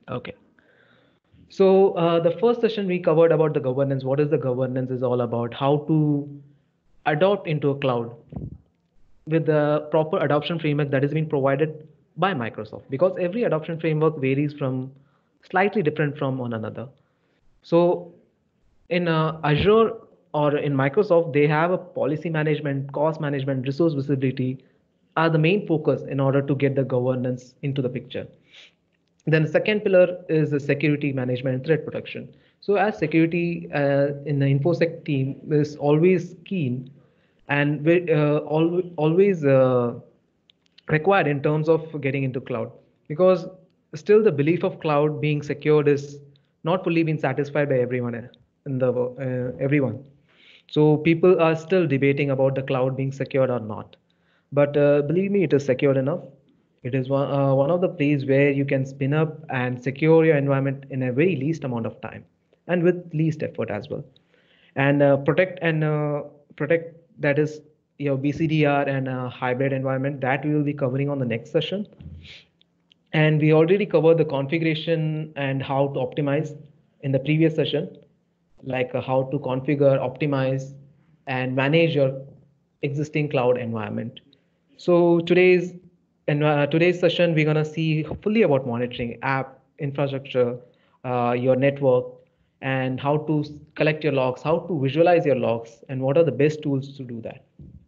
Okay. So the first session we covered about the governance. What is the governance is all about? How to adopt into a cloud with the proper adoption framework that is being provided by Microsoft. Because every adoption framework varies from slightly different from one another. So in Azure or in Microsoft, they have a policy management, cost management, resource visibility are the main focus in order to get the governance into the picture. Then the second pillar is the security management and threat protection. So as security in the InfoSec team is always keen and always required in terms of getting into cloud, because still the belief of cloud being secured is not fully been satisfied by everyone in the everyone. So people are still debating about the cloud being secured or not. But believe me, it is secured enough. It is one of the places where you can spin up and secure your environment in a very least amount of time and with least effort as well. And protect that is your BCDR and hybrid environment that we will be covering on the next session. And we already covered the configuration and how to optimize in the previous session, like how to configure, optimize, and manage your existing cloud environment. So today's session, we're gonna see fully about monitoring, app infrastructure, your network, and how to collect your logs, how to visualize your logs, and what are the best tools to do that.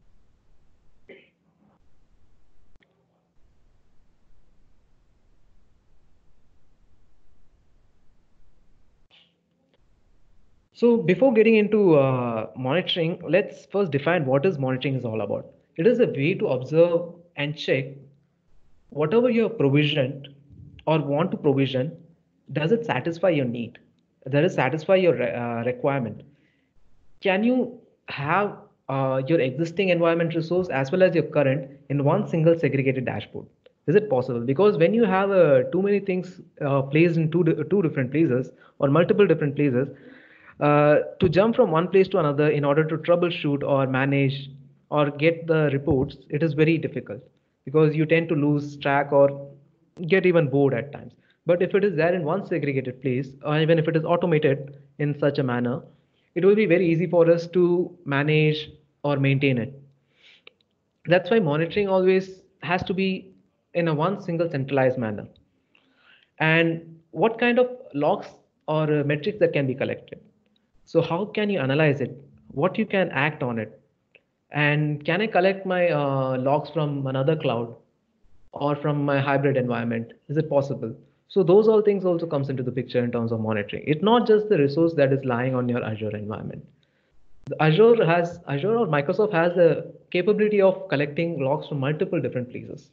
So before getting into monitoring, let's first define what is monitoring is all about. It is a way to observe and check whatever you have provisioned or want to provision, does it satisfy your need? Does it satisfy your requirement? Can you have your existing environment resource as well as your current in one single segregated dashboard? Is it possible? Because when you have too many things placed in two different places or multiple different places, to jump from one place to another in order to troubleshoot or manage or get the reports, it is very difficult because you tend to lose track or get even bored at times. But if it is there in one segregated place, or even if it is automated in such a manner, it will be very easy for us to manage or maintain it. That's why monitoring always has to be in a one single centralized manner. And what kind of logs or metrics that can be collected? So how can you analyze it? What you can act on it? And can I collect my logs from another cloud or from my hybrid environment? Is it possible? So those all things also comes into the picture in terms of monitoring. It's not just the resource that is lying on your Azure environment. Azure or Microsoft has the capability of collecting logs from multiple different places.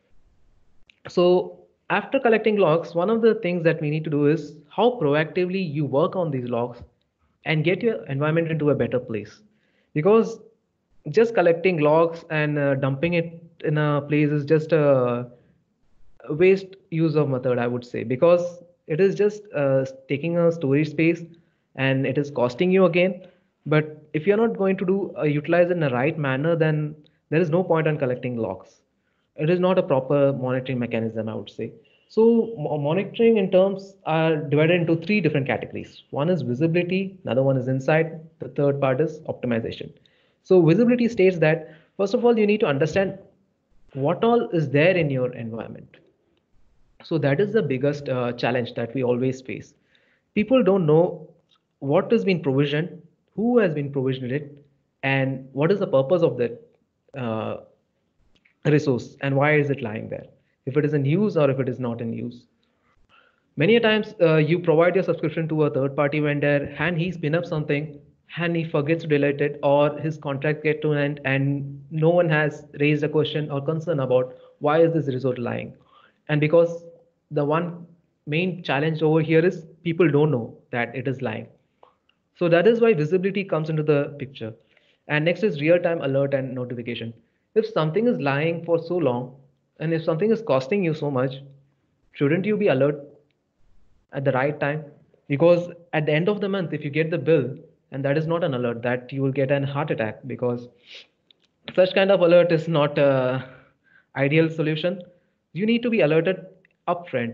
So after collecting logs, one of the things that we need to do is how proactively you work on these logs and get your environment into a better place. Because just collecting logs and dumping it in a place is just a waste use of method, I would say, because it is just taking a storage space and it is costing you again. But if you're not going to do utilize it in the right manner, then there is no point on collecting logs. It is not a proper monitoring mechanism, I would say. So monitoring in terms are divided into three different categories. One is visibility, another one is insight, the third part is optimization. So visibility states that first of all you need to understand what all is there in your environment. So that is the biggest challenge that we always face. People don't know what has been provisioned, who has been provisioned it, and what is the purpose of that uh, resource and why is it lying there, if it is in use or if it is not in use. Many a times you provide your subscription to a third party vendor and he spin up something and he forgets to delete it or his contract get to an end and no one has raised a question or concern about why is this result lying. And because the one main challenge over here is people don't know that it is lying. So that is why visibility comes into the picture. And next is real-time alert and notification. If something is lying for so long, and if something is costing you so much, shouldn't you be alert at the right time? Because at the end of the month, if you get the bill and that is not an alert, that you will get an heart attack because such kind of alert is not a ideal solution. You need to be alerted upfront.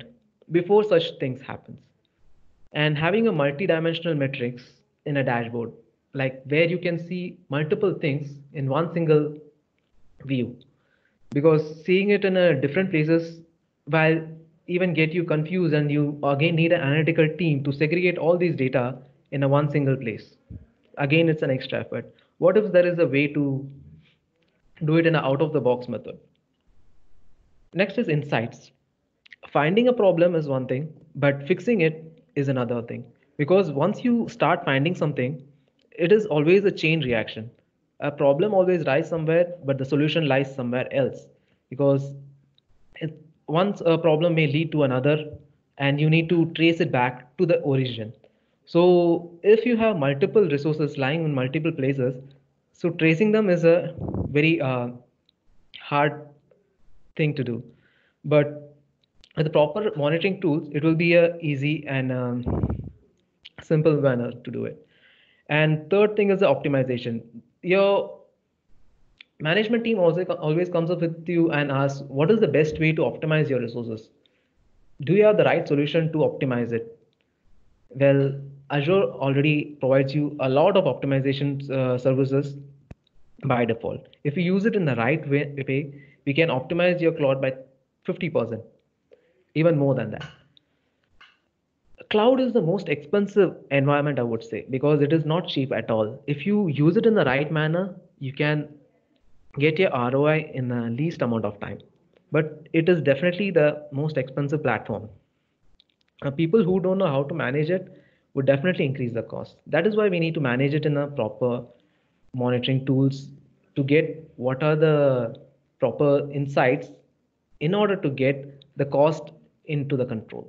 before such things happens. And having a multi-dimensional metrics in a dashboard, like where you can see multiple things in one single view, because seeing it in a different places will even get you confused, and you again need an analytical team to segregate all these data in a one single place. Again, it's an extra effort. What if there is a way to do it in an out of the box method? Next is insights. Finding a problem is one thing, but fixing it is another thing. Because once you start finding something, it is always a chain reaction. A problem always lies somewhere, but the solution lies somewhere else. Because once a problem may lead to another, and you need to trace it back to the origin. So if you have multiple resources lying in multiple places, so tracing them is a very hard thing to do. But with the proper monitoring tools, it will be a easy and simple manner to do it. And third thing is the optimization. Your management team also always comes up with you and asks, what is the best way to optimize your resources? Do you have the right solution to optimize it? Well, Azure already provides you a lot of optimization services by default. If you use it in the right way, we can optimize your cloud by 50%, even more than that. Cloud is the most expensive environment, I would say, because it is not cheap at all. If you use it in the right manner, you can get your ROI in the least amount of time. But it is definitely the most expensive platform. People who don't know how to manage it would definitely increase the cost. That is why we need to manage it in a proper monitoring tools to get what are the proper insights in order to get the cost into the control.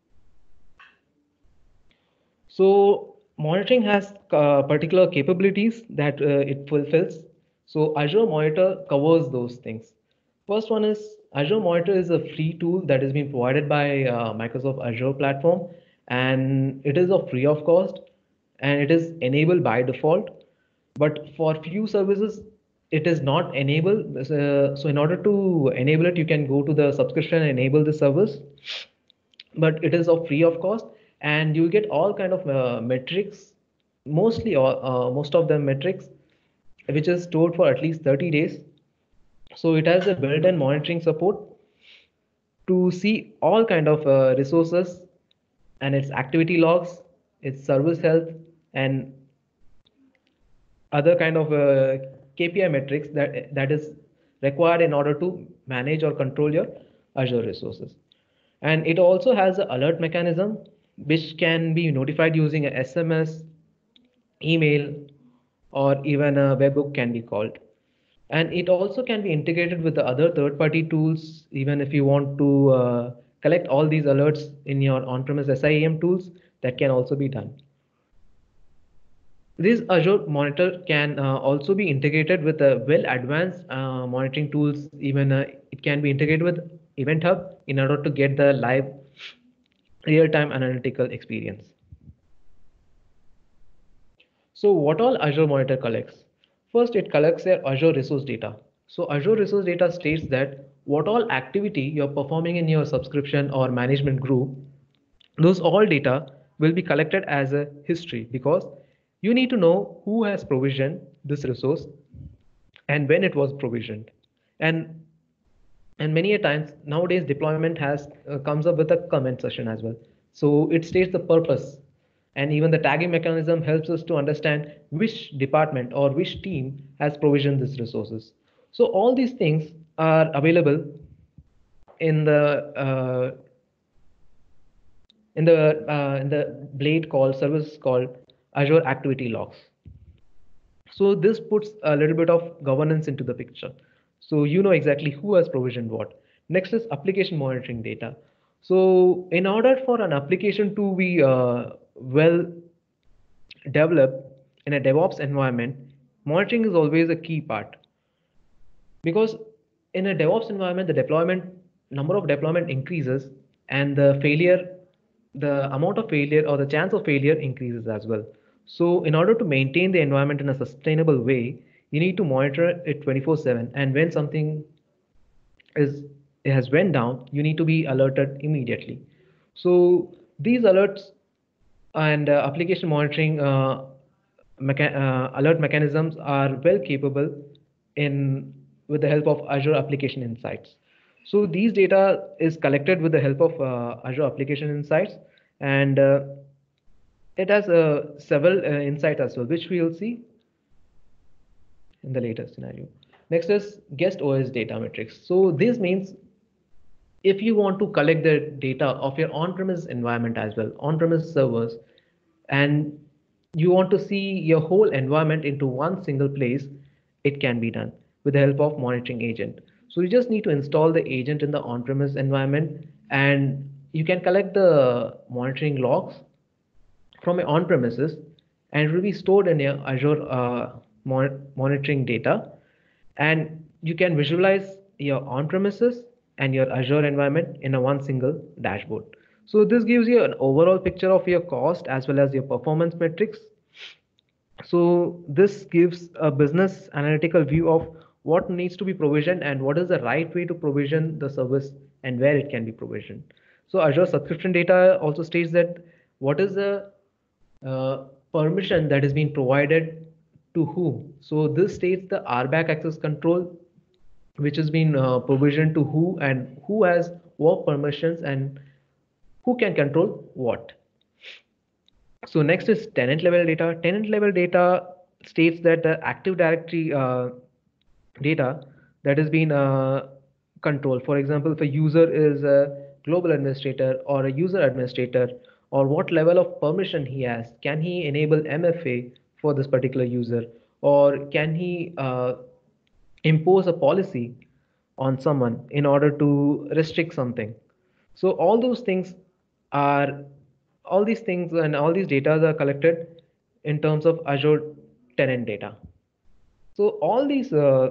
So monitoring has particular capabilities that it fulfills. So Azure Monitor covers those things. First one is Azure Monitor is a free tool that is being provided by Microsoft Azure platform, and it is of free of cost, and it is enabled by default. But for few services, it is not enabled. So in order to enable it, you can go to the subscription and enable the service, but it is of free of cost, and you get all kind of metrics, mostly or most of the metrics, which is stored for at least 30 days. So it has a built-in monitoring support to see all kind of resources and its activity logs, its service health, and other kind of KPI metrics that is required in order to manage or control your Azure resources. And it also has an alert mechanism which can be notified using a SMS, email, or even a webhook can be called. And it also can be integrated with the other third-party tools, even if you want to collect all these alerts in your on-premise SIEM tools, that can also be done. This Azure Monitor can also be integrated with well advanced monitoring tools. Even it can be integrated with Event Hub in order to get the live real-time analytical experience. So what all Azure Monitor collects? First, it collects your Azure resource data. So Azure resource data states that what all activity you're performing in your subscription or management group, those all data will be collected as a history, because you need to know who has provisioned this resource and when it was provisioned. And many a times nowadays deployment has comes up with a comment session as well, so it states the purpose, and even the tagging mechanism helps us to understand which department or which team has provisioned these resources. So all these things are available in the blade called service called Azure Activity Logs. So this puts a little bit of governance into the picture. So you know exactly who has provisioned what. Next is application monitoring data. So in order for an application to be well developed in a DevOps environment, monitoring is always a key part. Because in a DevOps environment, the deployment number of deployment increases, and the amount of failure or the chance of failure increases as well. So in order to maintain the environment in a sustainable way, you need to monitor it 24/7. And when something is it has went down, you need to be alerted immediately. So these alerts and application monitoring alert mechanisms are well capable in with the help of Azure Application Insights. So these data is collected with the help of Azure Application Insights, and it has several insights as well, which we will see in the later scenario. Next is guest OS data metrics. So this means if you want to collect the data of your on-premise environment as well, on-premise servers, and you want to see your whole environment into one single place, it can be done with the help of monitoring agent. So you just need to install the agent in the on-premise environment, and you can collect the monitoring logs from your on-premises, and it will be stored in your Azure monitoring data, and you can visualize your on-premises and your Azure environment in a one single dashboard. So this gives you an overall picture of your cost as well as your performance metrics. So this gives a business analytical view of what needs to be provisioned and what is the right way to provision the service and where it can be provisioned. So Azure subscription data also states that what is the permission that is being provided to whom. So this states the RBAC access control, which has been provisioned to who and who has what permissions and who can control what. So next is tenant level data. Tenant level data states that the Active Directory data that has been controlled. For example, if a user is a global administrator or a user administrator, or what level of permission he has, can he enable MFA for this particular user, or can he impose a policy on someone in order to restrict something. So are all these things and all these data are collected in terms of Azure tenant data. So all these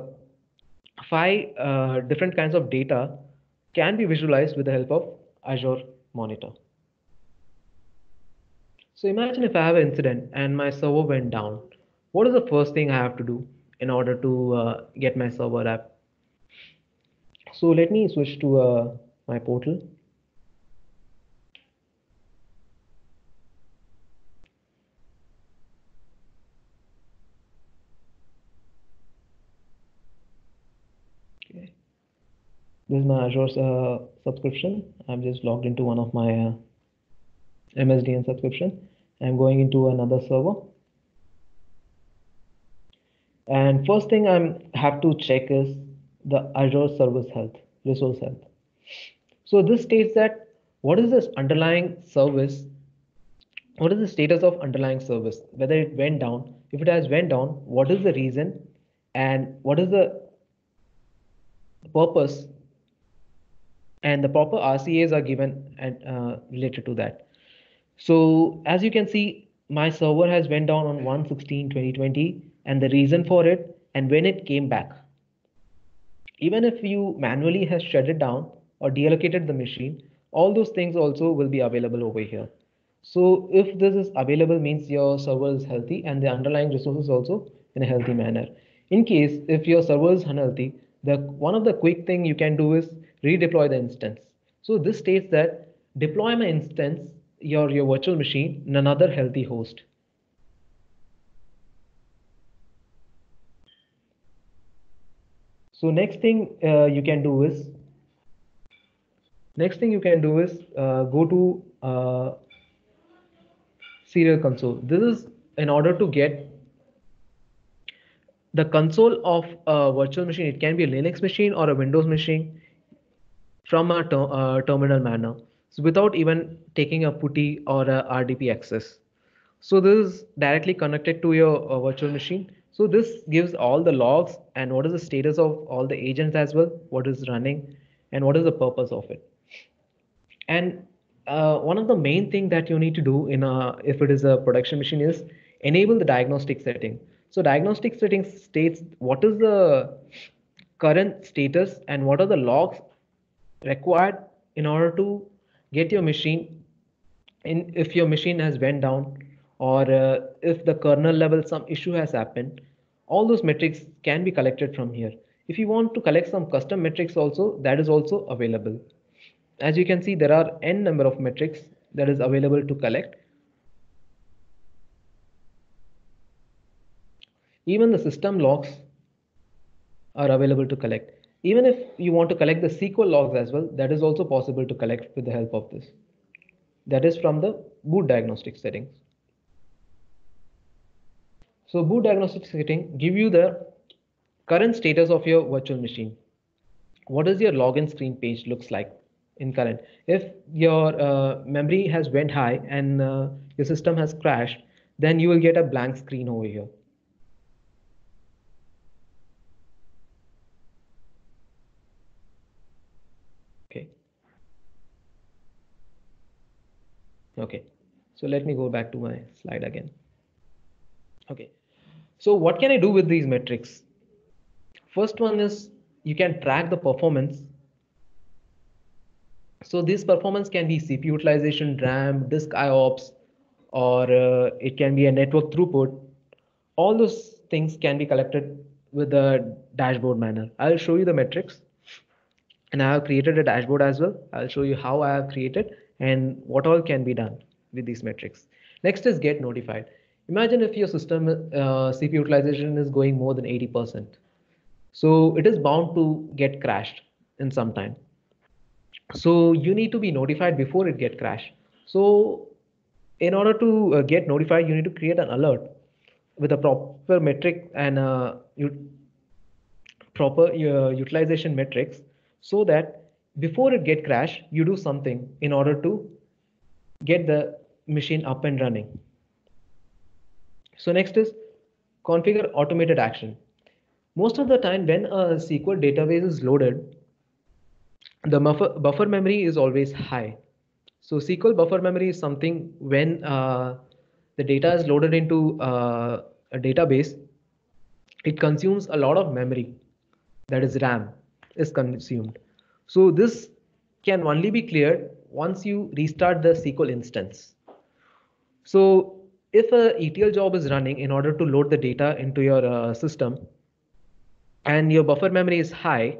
five different kinds of data can be visualized with the help of Azure Monitor. So imagine if I have an incident and my server went down. What is the first thing I have to do in order to get my server up? So let me switch to my portal. Okay. This is my Azure subscription. I'm just logged into one of my MSDN subscription. I'm going into another server. And first thing I have to check is the Azure service health, resource health. So this states that what is this underlying service, what is the status of underlying service, whether it went down, if it has went down, what is the reason, and what is the purpose, and the proper RCAs are given and related to that. So as you can see, my server has went down on 1/16/2020, and the reason for it and when it came back. Even if you manually has shut it down or deallocated the machine, all those things also will be available over here. So if this is available means your server is healthy and the underlying resources also in a healthy manner. In case if your server is unhealthy, the one of the quick thing you can do is redeploy the instance. So this states that deploy my instance, your virtual machine in another healthy host. So next thing you can do is go to serial console. This is in order to get the console of a virtual machine. It can be a Linux machine or a Windows machine from a terminal manner, so without even taking a PuTTY or a RDP access. So this is directly connected to your virtual machine. So this gives all the logs and what is the status of all the agents as well, what is running, and what is the purpose of it. And one of the main thing that you need to do in a if it is a production machine is enable the diagnostic setting. So diagnostic settings states what is the current status and what are the logs required in order to get your machine in if your machine has went down, or if the kernel level some issue has happened. All those metrics can be collected from here. If you want to collect some custom metrics also, that is also available. As you can see, there are n number of metrics that is available to collect. Even the system logs are available to collect. Even if you want to collect the SQL logs as well, that is also possible to collect with the help of this. That is from the boot diagnostic settings. So boot diagnostic setting give you the current status of your virtual machine. What does your login screen page looks like in current? If your memory has went high and your system has crashed, then you will get a blank screen over here. Okay. Okay. So let me go back to my slide again. Okay. So what can I do with these metrics? First one is you can track the performance. So this performance can be CPU utilization, RAM, disk IOPS, or it can be a network throughput. All those things can be collected with a dashboard manner. I'll show you the metrics, and I have created a dashboard as well. I'll show you how I have created and what all can be done with these metrics. Next is get notified. Imagine if your system CPU utilization is going more than 80%. So it is bound to get crashed in some time. So you need to be notified before it get crashed. So in order to get notified, you need to create an alert with a proper metric and proper utilization metrics, so that before it get crashed, you do something in order to get the machine up and running. So next is configure automated action. Most of the time when a SQL database is loaded, the buffer memory is always high. So SQL buffer memory is something when the data is loaded into a database, it consumes a lot of memory, that is RAM, is consumed. So this can only be cleared once you restart the SQL instance. So if a ETL job is running in order to load the data into your system and your buffer memory is high,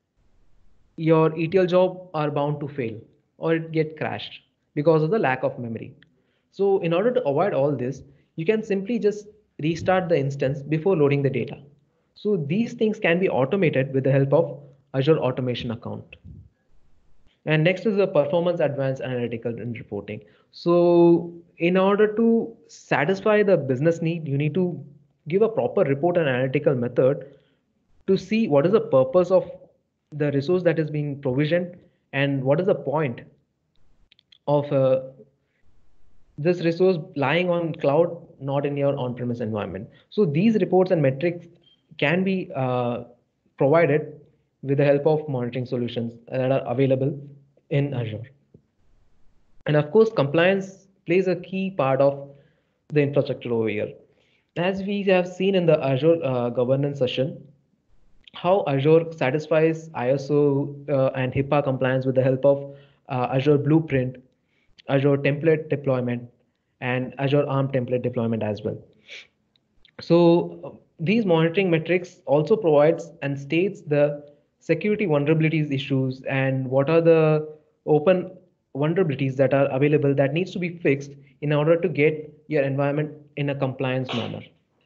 your ETL job are bound to fail or it get crashed because of the lack of memory. So in order to avoid all this, you can simply just restart the instance before loading the data. So these things can be automated with the help of Azure Automation Account. And next is the performance advanced analytical and reporting. So in order to satisfy the business need, you need to give a proper report and analytical method to see what is the purpose of the resource that is being provisioned and what is the point of this resource lying on cloud, not in your on-premise environment. So these reports and metrics can be provided with the help of monitoring solutions that are available in Azure. And of course, compliance plays a key part of the infrastructure over here. As we have seen in the Azure governance session, how Azure satisfies ISO and HIPAA compliance with the help of Azure Blueprint, Azure template deployment, and Azure ARM template deployment as well. So these monitoring metrics also provides and states the security vulnerabilities issues and what are the open vulnerabilities that are available that needs to be fixed in order to get your environment in a compliance manner.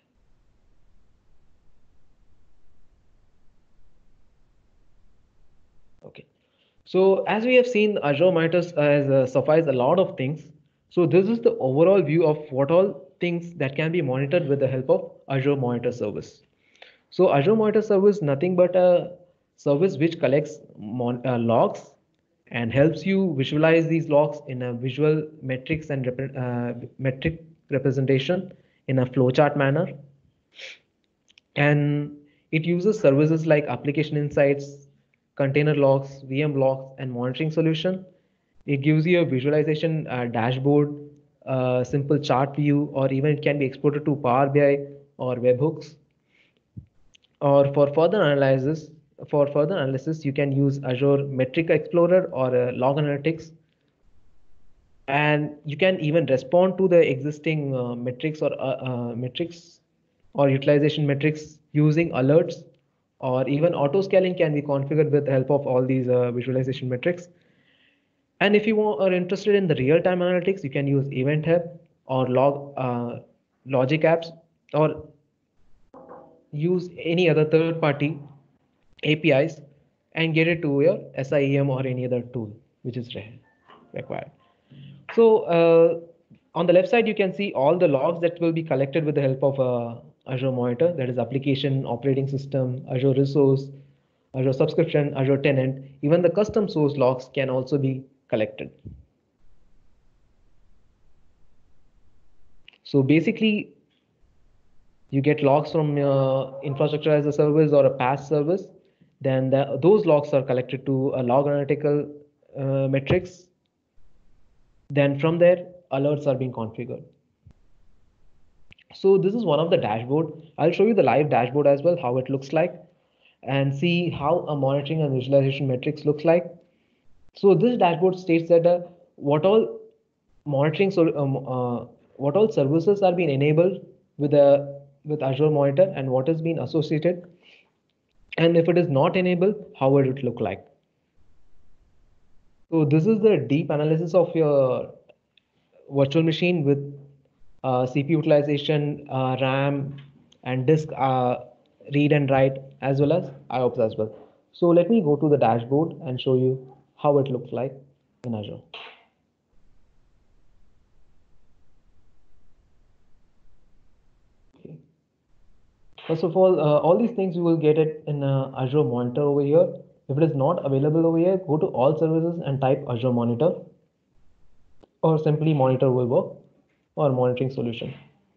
Okay. So as we have seen, Azure Monitors has suffice a lot of things. So this is the overall view of what all things that can be monitored with the help of Azure Monitor service. So Azure Monitor service nothing but a service which collects logs and helps you visualize these logs in a visual metrics and metric representation in a flowchart manner. And it uses services like application insights, container logs, VM logs, and monitoring solution. It gives you a visualization dashboard, simple chart view, or even it can be exported to Power BI or webhooks. Or for further analysis, you can use Azure Metric Explorer or Log Analytics. And you can even respond to the existing metrics or utilization metrics using alerts, or even auto scaling can be configured with the help of all these visualization metrics. And if you are interested in the real-time analytics, you can use Event Hub or Logic apps, or use any other third-party APIs and get it to your SIEM or any other tool which is required. So on the left side, you can see all the logs that will be collected with the help of Azure Monitor, that is application, operating system, Azure resource, Azure subscription, Azure tenant. Even the custom source logs can also be collected. So basically, you get logs from infrastructure as a service or a PaaS service. Then those logs are collected to a log analytical metrics. Then from there, alerts are being configured. So this is one of the dashboard. I'll show you the live dashboard as well, how it looks like, and see how a monitoring and visualization metrics looks like. So this dashboard states that what all monitoring, what all services are being enabled with Azure Monitor and what has been associated, and if it is not enabled, how would it look like? So this is the deep analysis of your virtual machine with CPU utilization, RAM, and disk read and write, as well as IOPS as well. So let me go to the dashboard and show you how it looks like in Azure. Okay. First of all these things you will get it in Azure Monitor over here. If it is not available over here, go to all services and type Azure Monitor, or simply Monitor will work, or monitoring solution.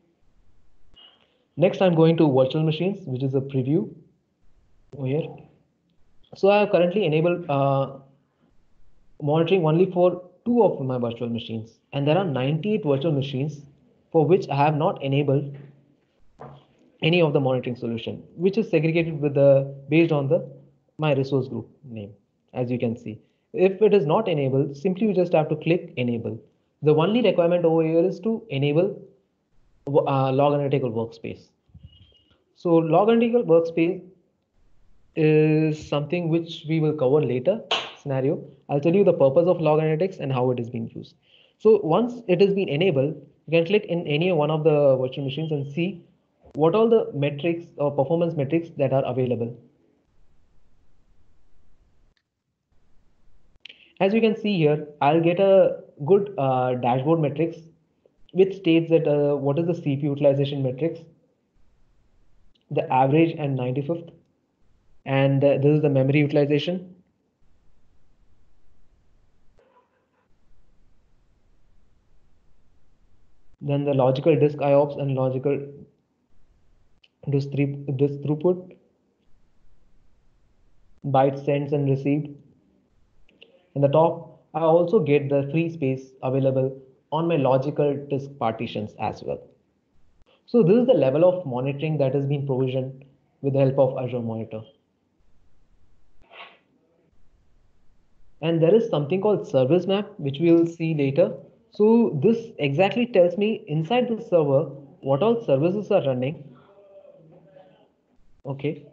Next, I'm going to virtual machines, which is a preview over here. So I have currently enabled monitoring only for 2 of my virtual machines, and there are 98 virtual machines for which I have not enabled any of the monitoring solution, which is segregated with the based on the my resource group name. As you can see, if it is not enabled, simply you just have to click enable. The only requirement over here is to enable log analytical workspace. So log analytical workspace is something which we will cover later scenario. I'll tell you the purpose of log analytics and how it is being used. So once it has been enabled, you can click in any one of the virtual machines and see what all the metrics or performance metrics that are available. As you can see here, I'll get a good dashboard metrics which states that what is the CPU utilization metrics, the average and 95th, and this is the memory utilization. Then the logical disk IOPS and logical disk throughput, bytes sent and received. In the top, I also get the free space available on my logical disk partitions as well. So this is the level of monitoring that has been provisioned with the help of Azure Monitor. And there is something called service map, which we will see later. So this exactly tells me inside the server what all services are running. Okay.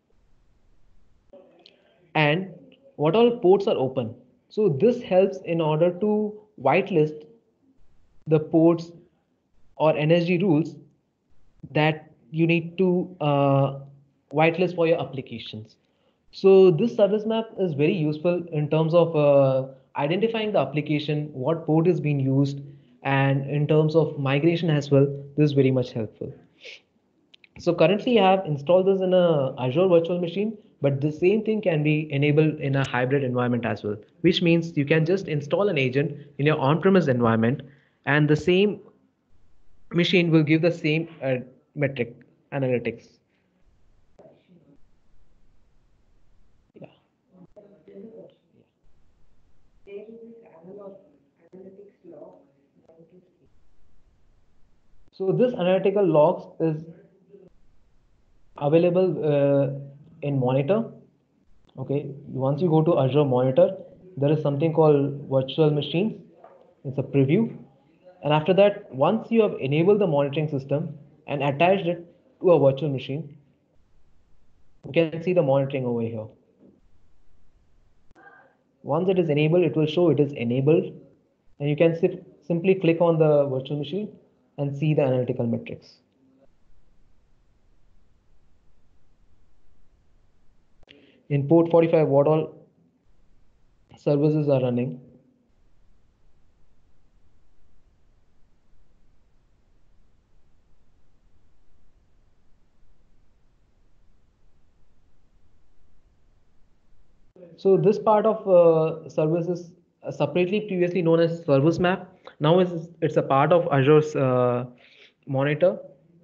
And what all ports are open. So this helps in order to whitelist the ports or energy rules that you need to whitelist for your applications. So this service map is very useful in terms of identifying the application, what port is being used, and in terms of migration as well, this is very much helpful. So currently I have installed this in a Azure virtual machine, but the same thing can be enabled in a hybrid environment as well, which means you can just install an agent in your on-premise environment and the same machine will give the same metric analytics. Yeah. So this analytical logs is available in Monitor. Okay, once you go to Azure Monitor, there is something called virtual machines. It's a preview. And after that, once you have enabled the monitoring system and attached it to a virtual machine, you can see the monitoring over here. Once it is enabled, it will show it is enabled, and you can simply click on the virtual machine and see the analytical metrics. In port 45, what all services are running? So this part of services separately previously known as service map. Now it's a part of Azure's monitor.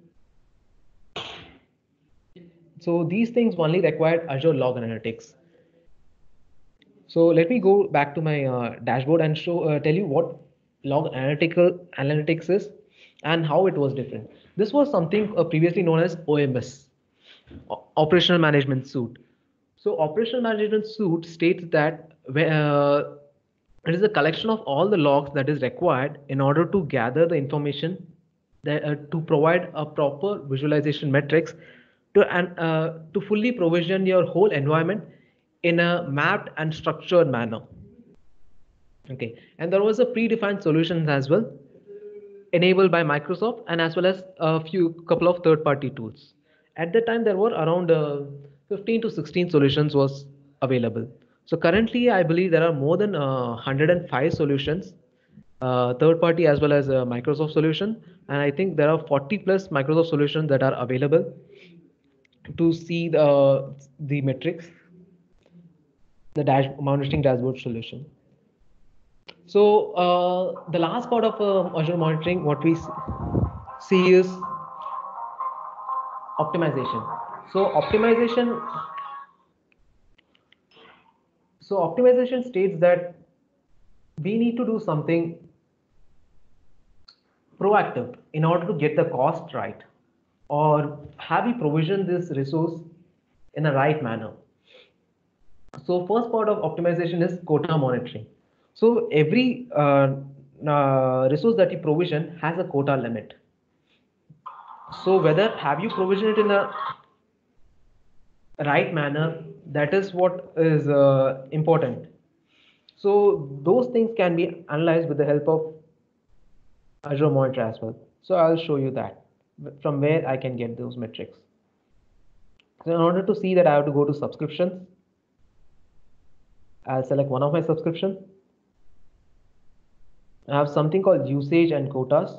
So these things only required Azure Log Analytics. So let me go back to my dashboard and tell you what log analytics is and how it was different. This was something previously known as OMS, Operational Management Suite. So Operational Management Suite states that it is a collection of all the logs that is required in order to gather the information to provide a proper visualization metrics to fully provision your whole environment in a mapped and structured manner. Okay, and there was a predefined solutions as well, enabled by Microsoft and as well as a couple of third-party tools. At the time, there were around 15 to 16 solutions was available. So currently, I believe there are more than 105 solutions, third-party as well as a Microsoft solution, and I think there are 40 plus Microsoft solutions that are available to see the metrics, the monitoring dashboard solution. So the last part of Azure monitoring, what we see is optimization. So optimization states that we need to do something proactive in order to get the cost right, or have we provisioned this resource in a right manner. So first part of optimization is quota monitoring. So every resource that you provision has a quota limit. So whether have you provisioned it in a right manner, that is what is important. So those things can be analyzed with the help of Azure Monitor as well. So I'll show you that from where I can get those metrics. So in order to see that, I have to go to subscriptions. I'll select one of my subscriptions. I have something called usage and quotas.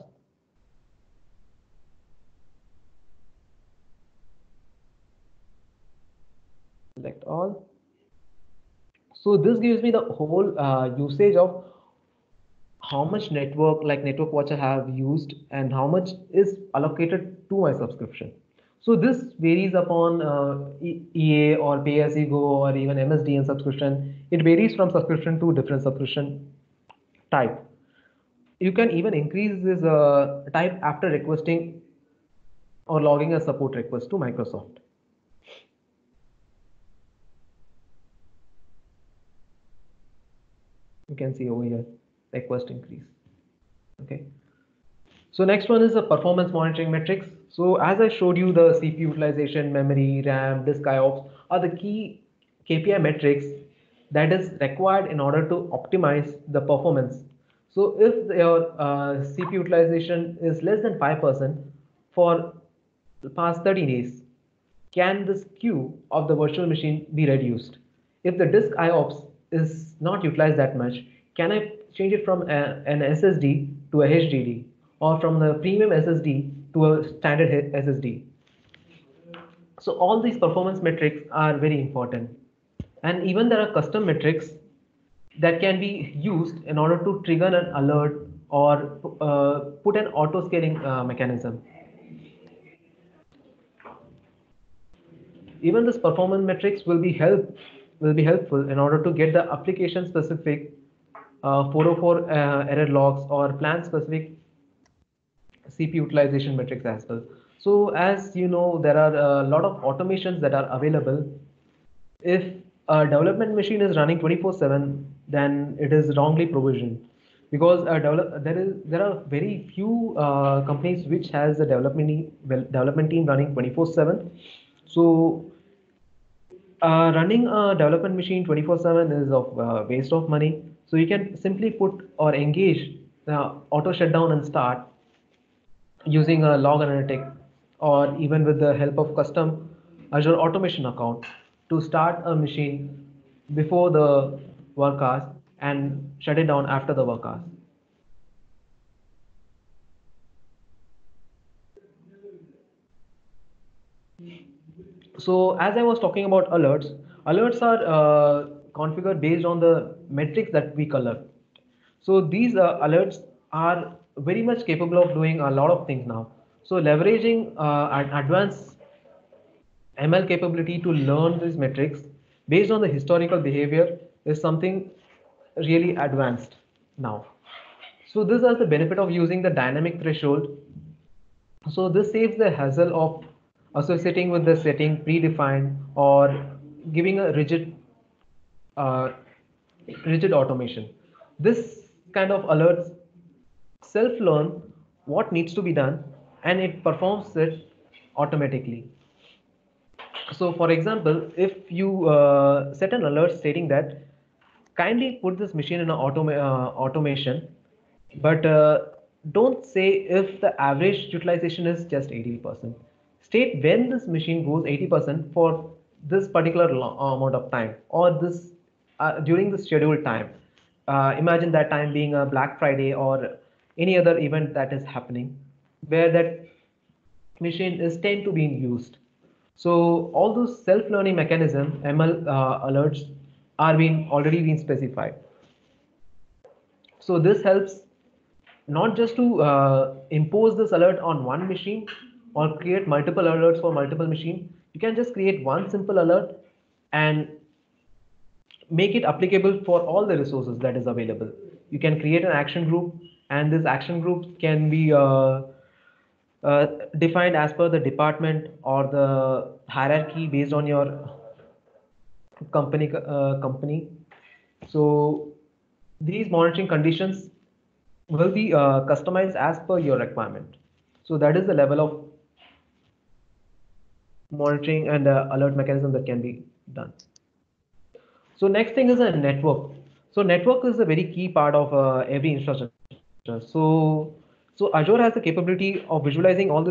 Select all. So this gives me the whole usage of how much network watch I have used and how much is allocated to my subscription. So this varies upon EA or pay as you go or even MSDN subscription. It varies from subscription to different subscription type. You can even increase this type after requesting or logging a support request to Microsoft. You can see over here, request increase. Okay. So next one is the performance monitoring metrics. So as I showed you, the CPU utilization, memory, RAM, disk IOPS are the key KPI metrics that is required in order to optimize the performance. So if your CPU utilization is less than 5% for the past 30 days, can this queue of the virtual machine be reduced? If the disk IOPS is not utilized that much, can I change it from an SSD to a HDD, or from the premium SSD to a standard SSD? So all these performance metrics are very important. And even there are custom metrics that can be used in order to trigger an alert or put an auto scaling mechanism. Even this performance metrics will be helpful in order to get the application specific 404 error logs or plan specific CPU utilization metrics as well. So as you know, there are a lot of automations that are available. If a development machine is running 24/7, then it is wrongly provisioned, because there are very few companies which has a development team running 24/7. So Running a development machine 24/7 is of waste of money. So you can simply put or engage auto shutdown and start using a log analytic, or even with the help of custom Azure automation account to start a machine before the work hours and shut it down after the work hours. So as I was talking about alerts, alerts are configured based on the metrics that we collect. So these alerts are very much capable of doing a lot of things now. So leveraging an advanced ML capability to learn these metrics based on the historical behavior is something really advanced now. So this has the benefit of using the dynamic threshold. So this saves the hassle of associating with the setting predefined or giving a uh, rigid automation. This kind of alerts self-learn what needs to be done and it performs it automatically. So for example, if you set an alert stating that kindly put this machine in an automation, but don't say if the average utilization is just 80%. State when this machine goes 80% for this particular amount of time, or this during the scheduled time. Imagine that time being a Black Friday or any other event that is happening where that machine is tend to being used. So all those self-learning mechanism ML alerts are being already been specified. So this helps not just to impose this alert on one machine or create multiple alerts for multiple machine. You can just create one simple alert and make it applicable for all the resources that is available. You can create an action group, and this action group can be defined as per the department or the hierarchy based on your company. So these monitoring conditions will be customized as per your requirement. So that is the level of monitoring and alert mechanism that can be done. So next thing is a network. So network is a very key part of every infrastructure. So Azure has the capability of visualizing all this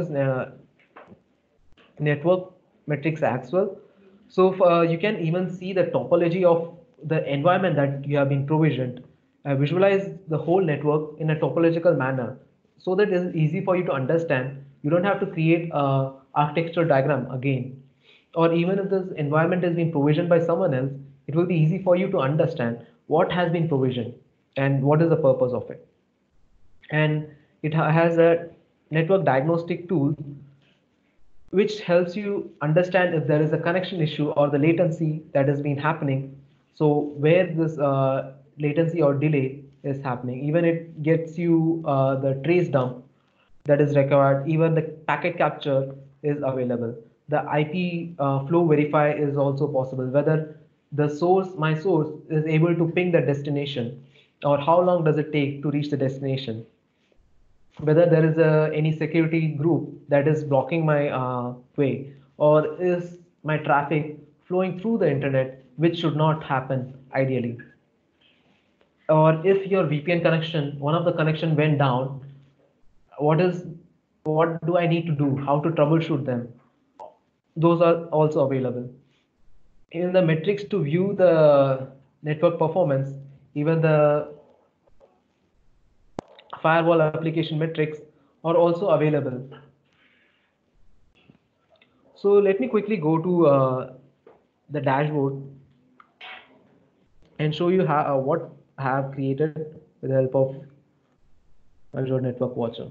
network metrics as well. So you can even see the topology of the environment that you have been provisioned. Visualize the whole network in a topological manner so that it is easy for you to understand. You don't have to create a architectural diagram again. Or even if this environment has been provisioned by someone else, it will be easy for you to understand what has been provisioned and what is the purpose of it. And it has a network diagnostic tool which helps you understand if there is a connection issue or the latency that has been happening. So where this latency or delay is happening, even it gets you the trace dump that is required, even the packet capture is available. The IP flow verify is also possible, whether the source, my source, is able to ping the destination, or how long does it take to reach the destination, whether there is any security group that is blocking my way, or is my traffic flowing through the internet, which should not happen ideally, or if your VPN connection, one of the connection went down, what is what do I need to do, how to troubleshoot them, those are also available. In the metrics to view the network performance, even the firewall application metrics are also available. So let me quickly go to the dashboard and show you how, what I have created with the help of Azure Network Watcher.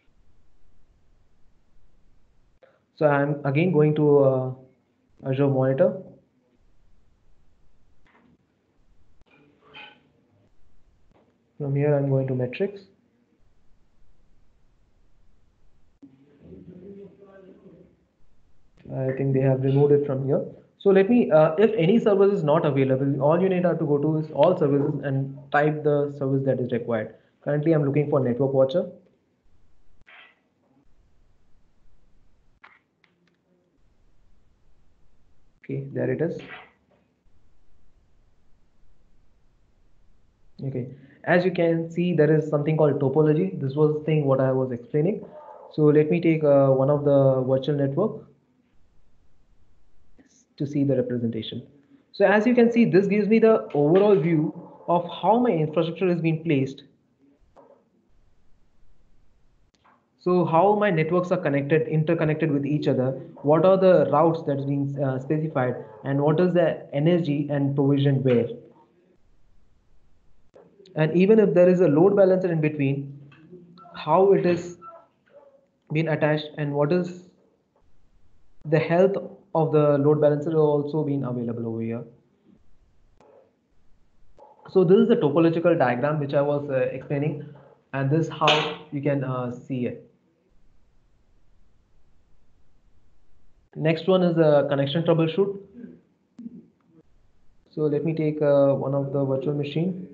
So I'm again going to Azure Monitor. From here, I'm going to metrics. I think they have removed it from here. So let me, if any service is not available, all you need to go to is all services and type the service that is required. Currently, I'm looking for Network Watcher. Okay, there it is. Okay, as you can see, there is something called topology. This was the thing what I was explaining. So let me take one of the virtual network to see the representation. So as you can see, this gives me the overall view of how my infrastructure is being placed. So how my networks are connected, interconnected with each other, what are the routes that's being specified, and what is the energy and provision where. And even if there is a load balancer in between, how it is being attached and what is the health of the load balancer also being available over here. So this is the topological diagram which I was explaining, and this is how you can see it. Next one is a connection troubleshoot. So let me take one of the virtual machine.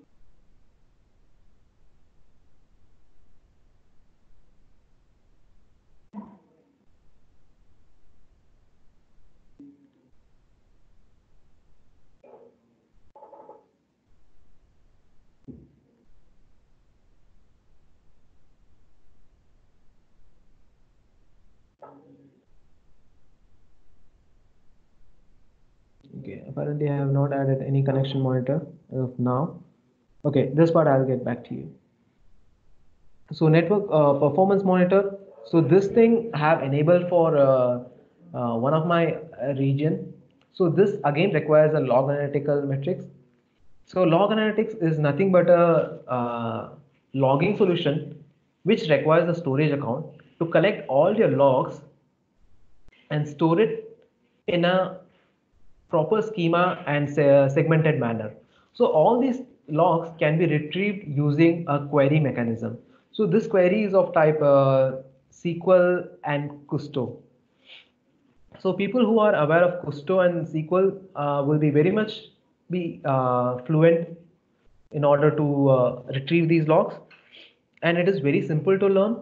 Okay, apparently I have not added any connection monitor as of now. Okay, this part I'll get back to you. So network performance monitor. So this thing I have enabled for one of my region. So this again requires a log analytical metrics. So log analytics is nothing but a logging solution which requires a storage account to collect all your logs and store it in a proper schema and segmented manner. So all these logs can be retrieved using a query mechanism. So this query is of type SQL and Custo. So people who are aware of Custo and SQL will be very much be fluent in order to retrieve these logs, and it is very simple to learn,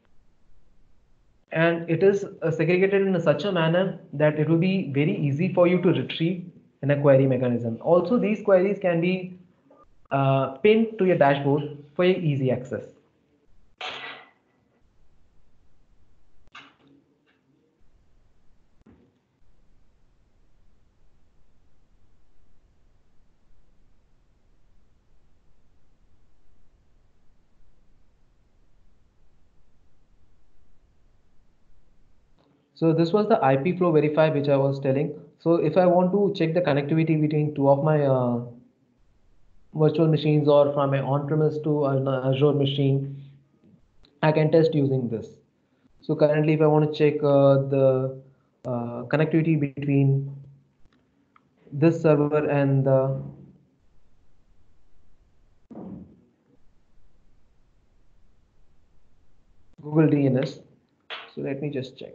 and it is segregated in such a manner that it will be very easy for you to retrieve in a query mechanism. Also, these queries can be pinned to your dashboard for your easy access. So this was the IP flow verify which I was telling. So if I want to check the connectivity between two of my virtual machines or from my on-premise to an Azure machine, I can test using this. So currently, if I want to check the connectivity between this server and the Google DNS, so let me just check.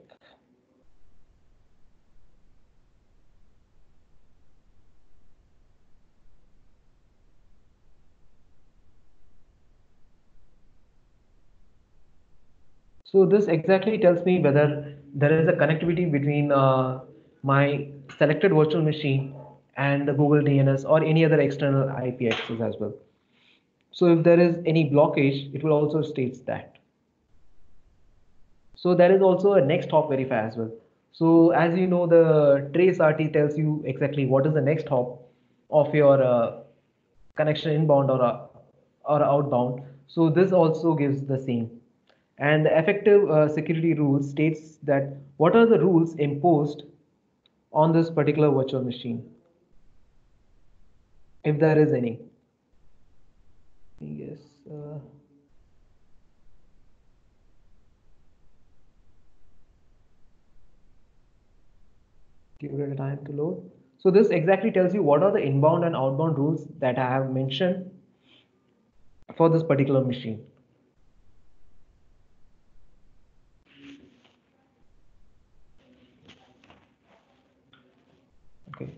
So this exactly tells me whether there is a connectivity between my selected virtual machine and the Google DNS or any other external IP access as well. So if there is any blockage, it will also states that. So there is also a next hop verify as well. So as you know, the trace RT tells you exactly what is the next hop of your connection inbound or outbound. So this also gives the same. And the effective security rules states that what are the rules imposed on this particular virtual machine, if there is any. Yes. Give it a time to load. So this exactly tells you what are the inbound and outbound rules that I have mentioned for this particular machine. Okay.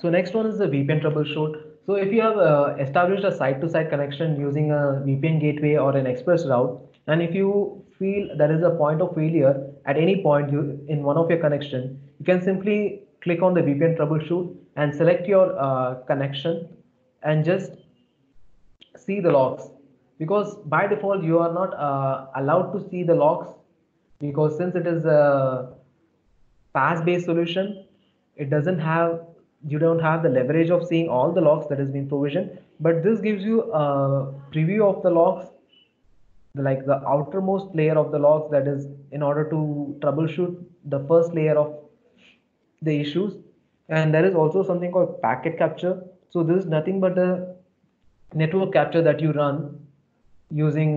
So next one is the VPN troubleshoot. So if you have established a site-to-site connection using a VPN gateway or an express route, and if you feel there is a point of failure at any point in one of your connection, you can simply click on the VPN troubleshoot and select your connection and just see the logs, because by default you are not allowed to see the logs, because since it is a PaaS based solution, it doesn't have, you don't have the leverage of seeing all the logs that has been provisioned, but this gives you a preview of the logs, like the outermost layer of the logs, that is in order to troubleshoot the first layer of the issues. And there is also something called packet capture. So this is nothing but a network capture that you run using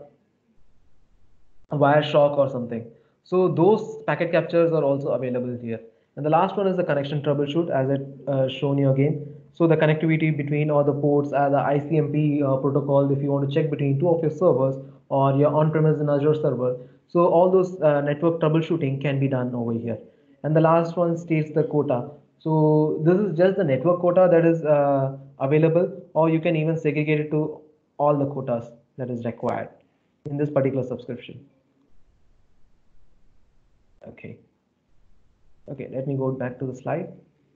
Wireshark or something. So those packet captures are also available here. And the last one is the connection troubleshoot, as it shown you again. So the connectivity between all the ports, the ICMP protocol, if you want to check between two of your servers or your on-premise and Azure server. So all those network troubleshooting can be done over here. And the last one states the quota. So this is just the network quota that is available, or you can even segregate it to all the quotas that is required in this particular subscription. Okay. Okay, let me go back to the slide.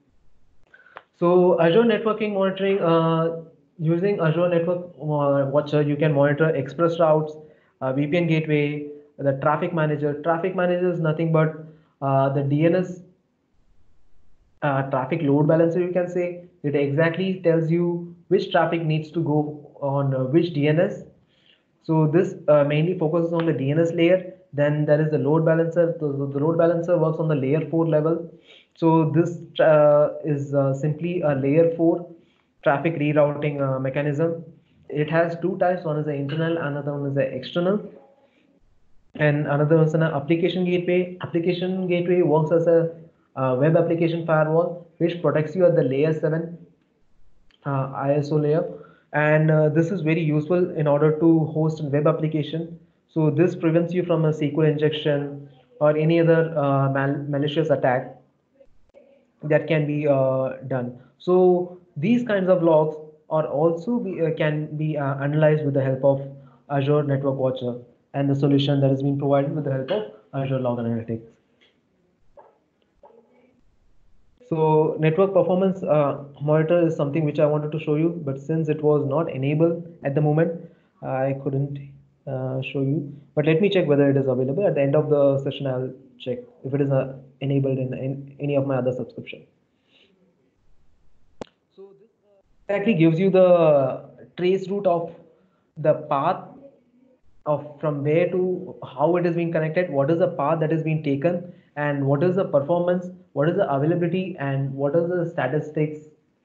So Azure networking monitoring, using Azure Network Watcher, you can monitor express routes, VPN gateway, the traffic manager. Traffic manager is nothing but the DNS traffic load balancer, you can say. It exactly tells you which traffic needs to go on which DNS. So this mainly focuses on the DNS layer. Then there is the load balancer. The load balancer works on the layer 4 level. So this is simply a layer 4 traffic rerouting mechanism. It has two types. One is the internal, another one is the external. And another one is an application gateway. Application gateway works as a web application firewall, which protects you at the layer 7 ISO layer, and this is very useful in order to host a web application. So this prevents you from a SQL injection or any other malicious attack that can be done. So these kinds of logs are also can be analyzed with the help of Azure Network Watcher and the solution that has been provided with the help of Azure Log Analytics. So network performance monitor is something which I wanted to show you, but since it was not enabled at the moment, I couldn't show you. But let me check whether it is available. At the end of the session, I'll check if it is enabled in any of my other subscription. So this exactly gives you the trace route of the path of from where to how it is being connected, what is the path that is being taken, and what is the performance, what is the availability, and what are the statistics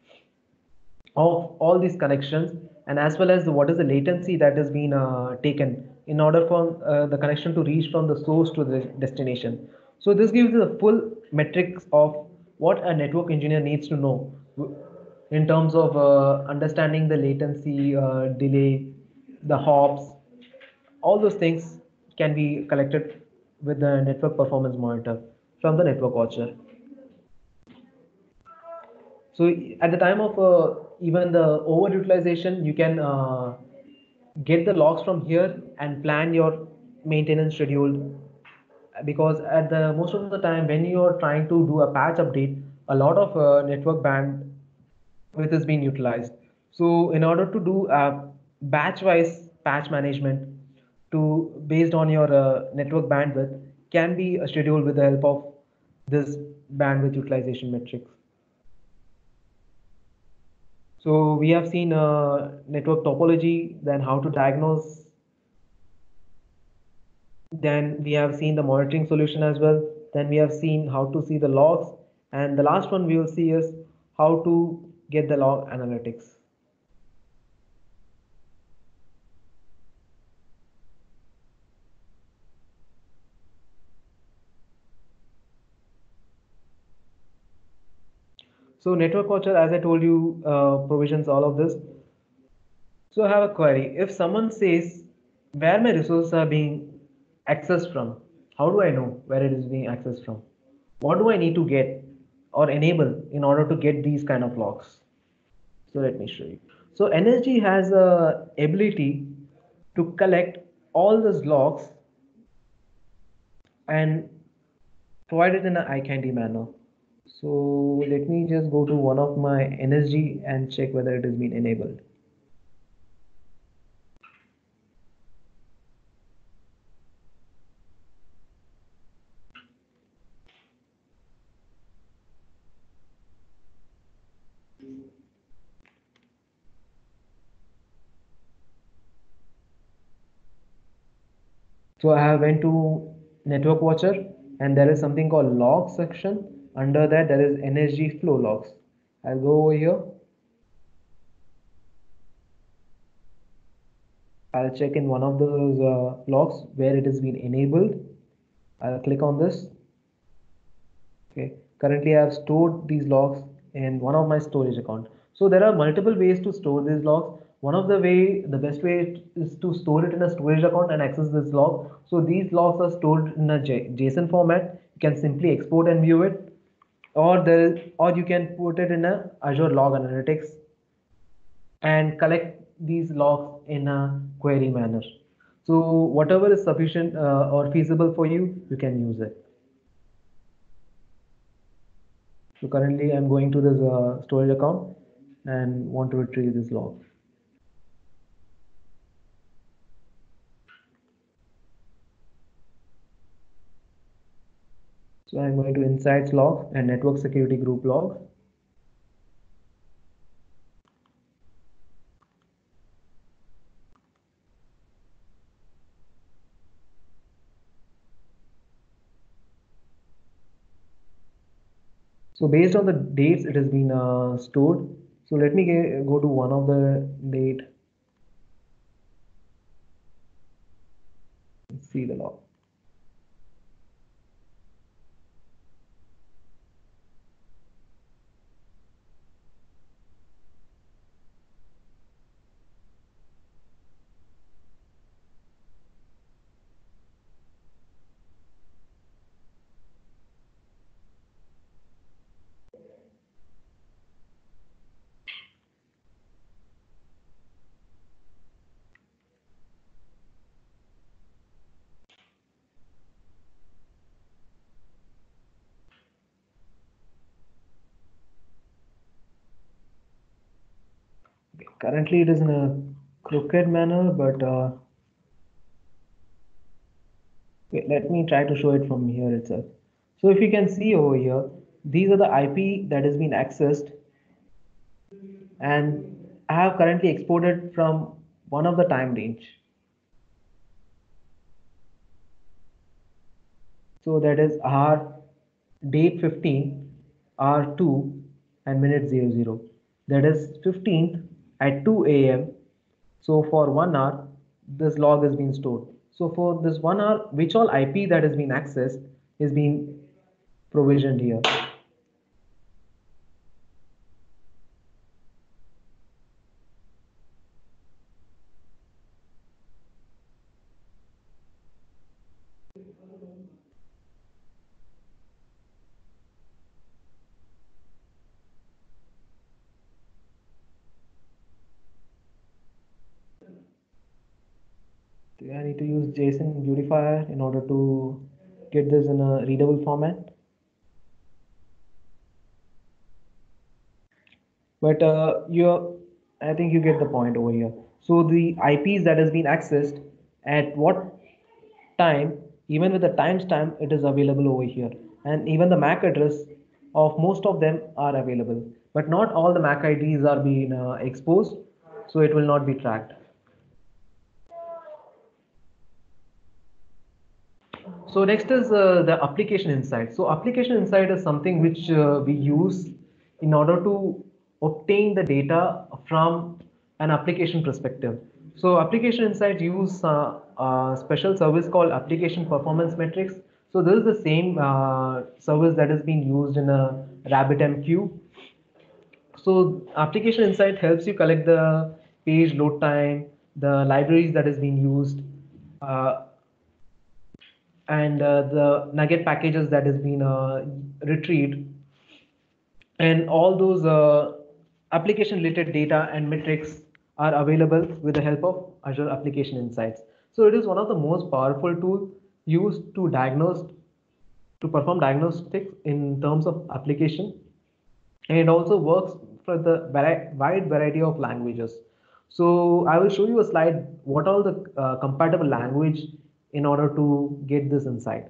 of all these connections, and as well as what is the latency that has been taken in order for the connection to reach from the source to the destination. So this gives you the full metrics of what a network engineer needs to know in terms of understanding the latency, delay, the hops, all those things can be collected with the network performance monitor from the network watcher. So at the time of even the overutilization, you can get the logs from here and plan your maintenance schedule, because at the most of the time when you are trying to do a patch update, a lot of network bandwidth is being utilized. So in order to do batch wise patch management to based on your network bandwidth can be scheduled with the help of this bandwidth utilization metrics. So we have seen network topology, then how to diagnose. Then we have seen the monitoring solution as well. Then we have seen how to see the logs. And the last one we will see is how to get the log analytics. So network watcher, as I told you, provisions all of this. So I have a query. If someone says where my resources are being accessed from, how do I know where it is being accessed from? What do I need to get? or enable in order to get these kind of logs. So let me show you. So NSG has a ability to collect all those logs and provide it in an eye candy manner. So let me just go to one of my NSG and check whether it has been enabled. So I have went to network watcher and there is something called log section. Under that there is NSG flow logs. I'll go over here. I'll check in one of those logs where it has been enabled. I'll click on this. Okay, currently I have stored these logs in one of my storage account. So there are multiple ways to store these logs. One of the best way is to store it in a storage account and access this log. So these logs are stored in a JSON format. You can simply export and view it, or you can put it in a Azure Log Analytics and collect these logs in a query manner. So whatever is sufficient or feasible for you, you can use it. So currently I'm going to this storage account and want to retrieve this log. So I'm going to insights log and network security group log. So based on the dates it has been stored. So let me go to one of the date and see the log. Okay, currently it is in a crooked manner, but okay, let me try to show it from here itself. So if you can see over here, these are the IP that has been accessed, and I have currently exported from one of the time range. So that is hour date 15, hour 2 and minute 00. That is 15th at 2 a.m. So for 1 hour, this log has been stored. So for this 1 hour, which all IP that has been accessed is being provisioned here. I need to use JSON beautifier in order to get this in a readable format. But I think you get the point over here. So the IPs that has been accessed at what time, even with the timestamp, it is available over here. And even the MAC address of most of them are available. But not all the MAC IDs are being exposed, so it will not be tracked. So next is the application insight. So application insight is something which we use in order to obtain the data from an application perspective. So application insight use a special service called application performance metrics. So this is the same service that is being used in a RabbitMQ. So application insight helps you collect the page load time, the libraries that is being used, uh, and the nugget packages that has been retrieved. and all those application related data and metrics are available with the help of Azure Application Insights. So it is one of the most powerful tools used to perform diagnostics in terms of application, and it also works for the wide variety of languages. So I will show you a slide what all the compatible language in order to get this insight.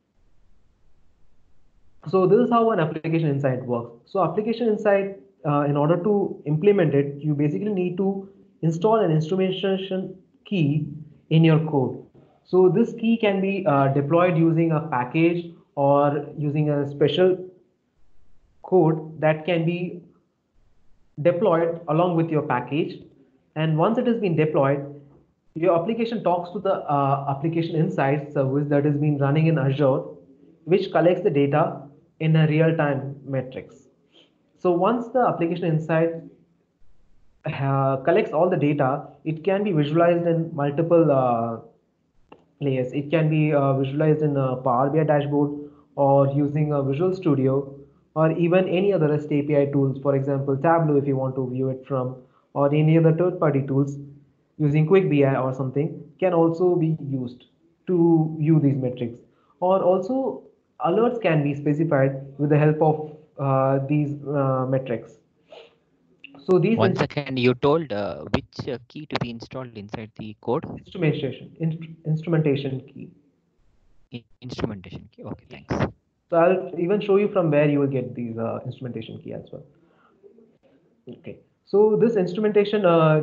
So this is how an application insight works. So application insight, in order to implement it, you basically need to install an instrumentation key in your code. So this key can be deployed using a package or using a special code that can be deployed along with your package. And once it has been deployed, your application talks to the application insights service that is being running in Azure, which collects the data in a real-time metrics. So once the application insight collects all the data, it can be visualized in multiple layers. It can be visualized in a Power BI dashboard or using a Visual Studio or even any other REST API tools, for example, Tableau if you want to view it from, or any other third-party tools using Quick BI or something can also be used to view these metrics. Or also alerts can be specified with the help of these metrics. So these Once again, you told which key to be installed inside the code? instrumentation key. Instrumentation key. Okay, Yeah. thanks. So I'll even show you from where you will get these instrumentation key as well. Okay. So this instrumentation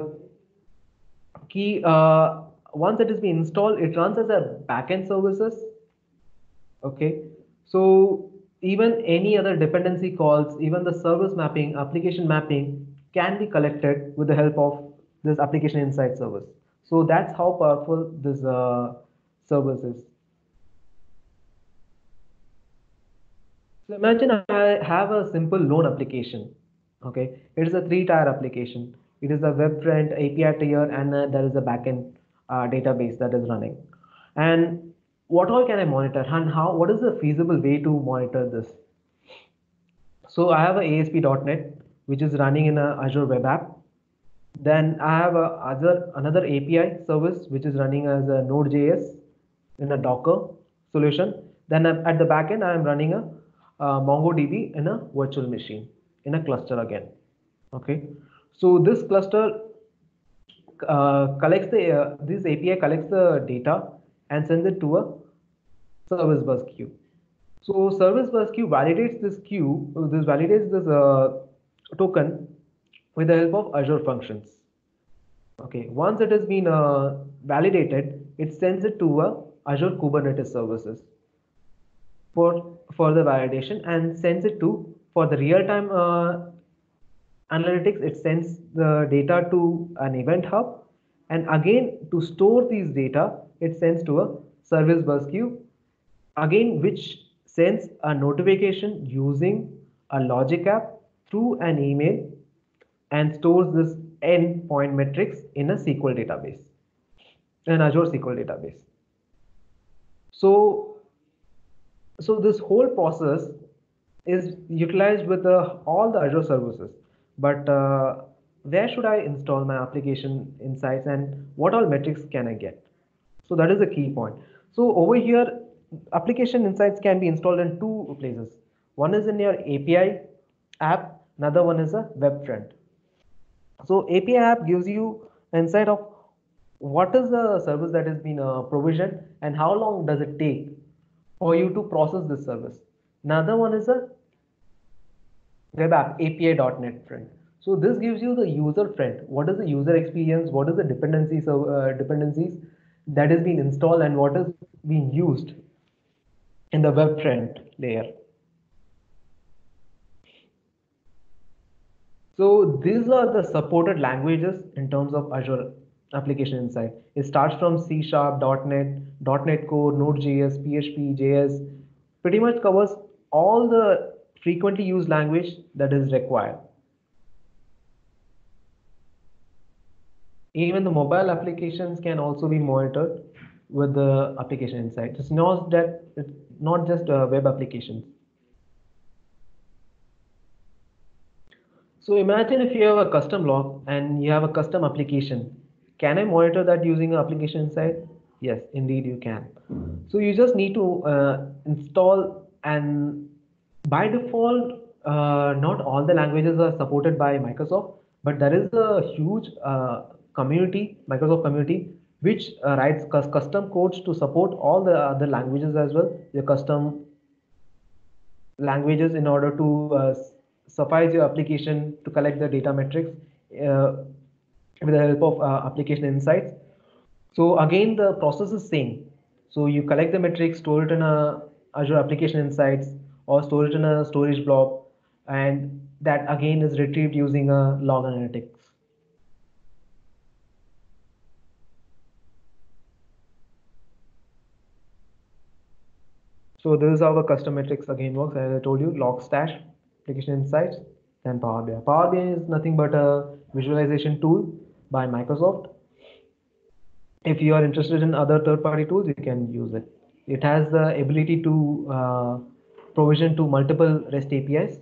key, once it is being installed, it runs as a backend services. Okay. So even any other dependency calls, even the service mapping, application mapping can be collected with the help of this application insight service. So that's how powerful this service is. So imagine I have a simple loan application. Okay, it is a three-tier application. It is a web front API tier, and there is a backend database that is running. And what all can I monitor, and how? What is the feasible way to monitor this? So I have a ASP.NET which is running in a Azure Web App. Then I have another API service which is running as a Node.js in a Docker solution. Then at the backend, I am running a MongoDB in a virtual machine in a cluster again. Okay, so this cluster collects this API collects the data and sends it to a service bus queue. So service bus queue validates this queue. This validates this token with the help of Azure functions. Okay, once it has been validated, it sends it to a Azure Kubernetes services for further validation and sends it to for the real-time analytics. It sends the data to an event hub, and again to store these data, it sends to a service bus queue again, which sends a notification using a logic app through an email and stores this endpoint metrics in a SQL database, an Azure SQL database. So, so this whole process is utilized with all the Azure services. But where should I install my application insights and what all metrics can I get? So that is the key point. So over here, application insights can be installed in two places. One is in your API app, another one is a web front. So API app gives you insight of what is the service that has been provisioned and how long does it take for you to process this service. Another one is a web app API.NET front. So this gives you the user front. What is the user experience? What is the dependencies that is being installed and what is being used in the web front layer. So these are the supported languages in terms of Azure Application Insight. It starts from C Sharp, .NET, .NET Core, Node.js, PHP, JS, pretty much covers all the frequently used language that is required. Even the mobile applications can also be monitored with the application insight. It's not just web applications. So imagine if you have a custom log and you have a custom application. Can I monitor that using an application inside? Yes, indeed you can. So you just need to install, and by default, not all the languages are supported by Microsoft, but there is a huge community, Microsoft community, which writes custom codes to support all the other languages as well. The custom languages in order to suffice your application to collect the data metrics uh, with the help of application insights. So again, the process is same. So you collect the metrics, store it in a Azure application insights, or store it in a storage blob, and that again is retrieved using a log analytics. So this is how the custom metrics again works. As I told you, log stash, application insights, then Power BI. Power BI is nothing but a visualization tool by Microsoft. If you are interested in other third-party tools, you can use it. It has the ability to provision to multiple REST APIs.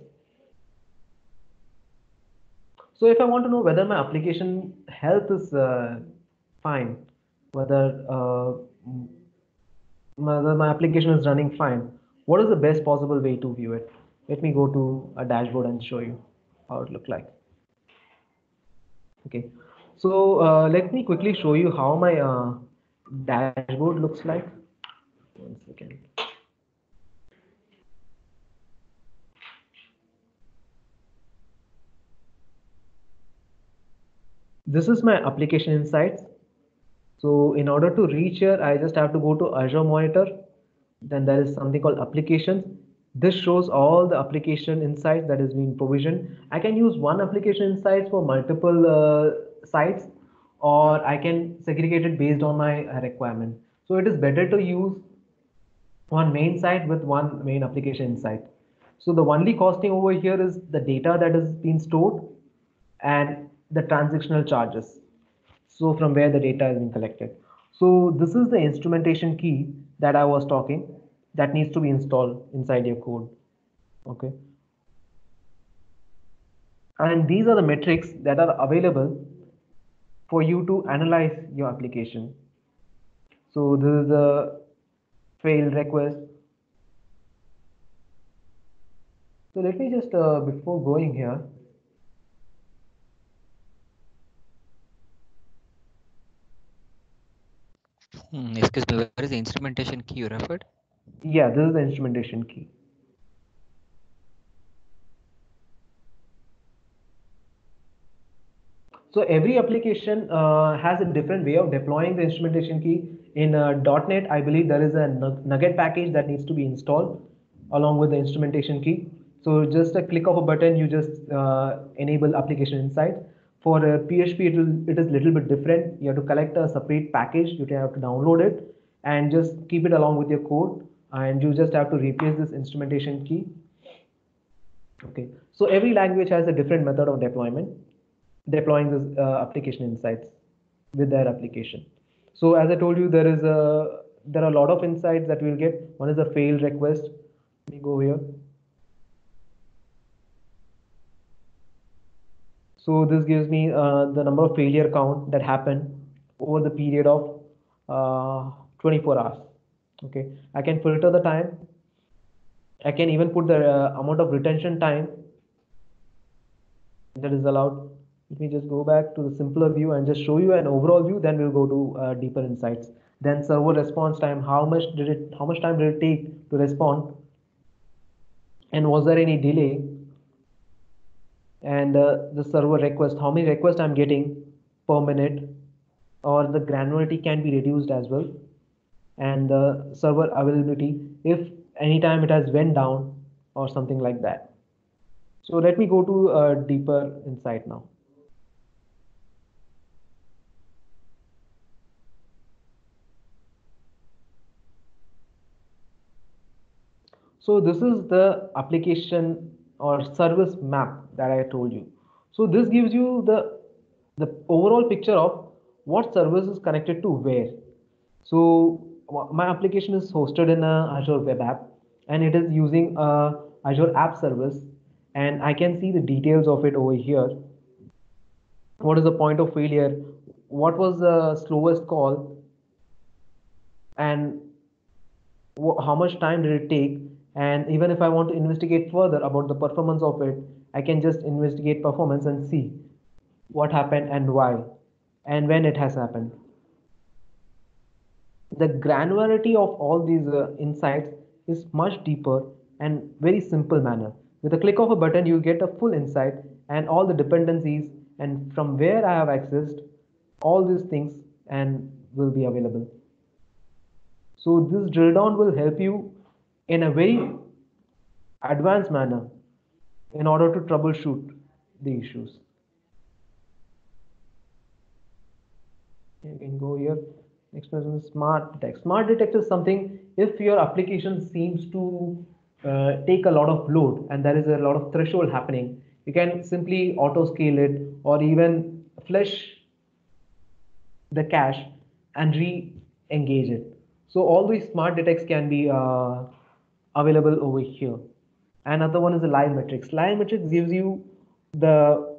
So if I want to know whether my application health is fine, whether whether my application is running fine, what is the best possible way to view it? Let me go to a dashboard and show you how it look like. Okay, so let me quickly show you how my dashboard looks like. One second. This is my application insights. So in order to reach here, I just have to go to Azure Monitor. Then there is something called applications. This shows all the application insights that is being provisioned. I can use one application insights for multiple sites, or I can segregate it based on my requirement. So it is better to use one main site with one main application insight. So the only costing over here is the data that is being stored and the transactional charges. So from where the data is being collected. So this is the instrumentation key that I was talking that needs to be installed inside your code. Okay. And these are the metrics that are available for you to analyze your application. So this is the failed request. So let me just, before going here, Excuse me, where is the instrumentation key you referred? yeah, this is the instrumentation key. So every application has a different way of deploying the instrumentation key. In .NET, I believe there is a Nugget package that needs to be installed along with the instrumentation key. So just a click of a button, you just enable application insights. For PHP, it is little bit different. You have to collect a separate package. You have to download it and just keep it along with your code. And you just have to replace this instrumentation key. Okay, so every language has a different method of deploying this application insights with their application. So as I told you, there are a lot of insights that we'll get. One is a failed request. Let me go here. So this gives me the number of failure count that happened over the period of 24 hours. Okay, I can filter the time. I can even put the amount of retention time that is allowed. Let me just go back to the simpler view and just show you an overall view. Then we'll go to deeper insights. Then server response time. How much time did it take to respond? And was there any delay? And the server request. How many requests I'm getting per minute? Or the granularity can be reduced as well. And the server availability, if anytime it has went down or something like that. So let me go to a deeper insight now. So this is the application or service map that I told you. So this gives you the overall picture of what service is connected to where. So my application is hosted in a Azure web app, and it is using a Azure app service, and I can see the details of it over here. What is the point of failure? What was the slowest call? And how much time did it take? And even if I want to investigate further about the performance of it, I can just investigate performance and see what happened and why and when it has happened. The granularity of all these insights is much deeper and very simple manner. With a click of a button, you get a full insight and all the dependencies, and from where I have accessed all these things and will be available. So this drill down will help you in a very advanced manner in order to troubleshoot the issues. You can go here. Next one is smart detect. Smart detect is something if your application seems to take a lot of load and there is a lot of threshold happening, you can simply auto scale it or even flush the cache and re-engage it. So all these smart detects can be available over here. Another one is the live metrics. Live metrics gives you the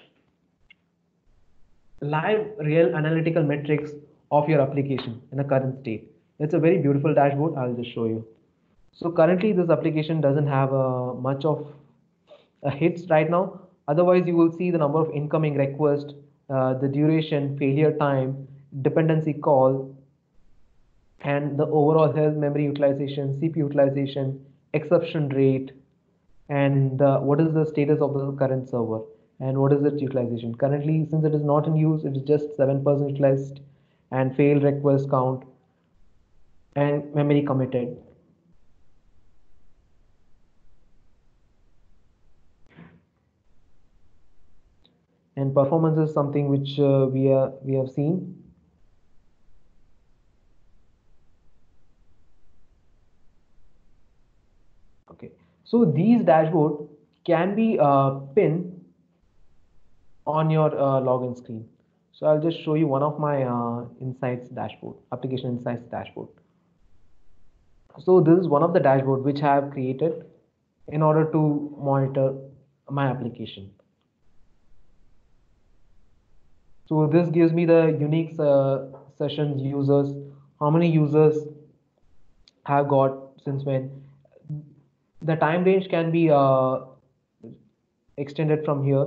live real analytical metrics of your application in the current state. It's a very beautiful dashboard. I'll just show you. So currently this application doesn't have much of hits right now. Otherwise you will see the number of incoming requests, the duration, failure time, dependency call, and the overall health, memory utilization, CPU utilization, exception rate, and what is the status of the current server and what is its utilization. Currently, since it is not in use, it is just 7% utilized, and failed request count and memory committed. And performance is something which we have seen. Okay, so these dashboard can be pinned on your login screen. So I'll just show you one of my insights dashboard, application insights dashboard. So this is one of the dashboard which I have created in order to monitor my application. So this gives me the unique sessions users, how many users have got since when. The time range can be extended from here.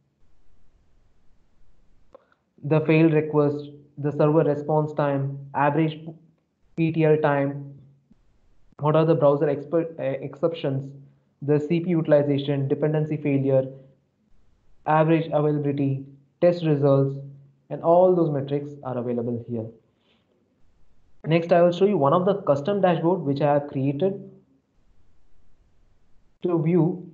The failed request, the server response time, average PTL time, what are the browser exceptions, the CPU utilization, dependency failure, average availability, test results, and all those metrics are available here. Next, I will show you one of the custom dashboard which I have created to view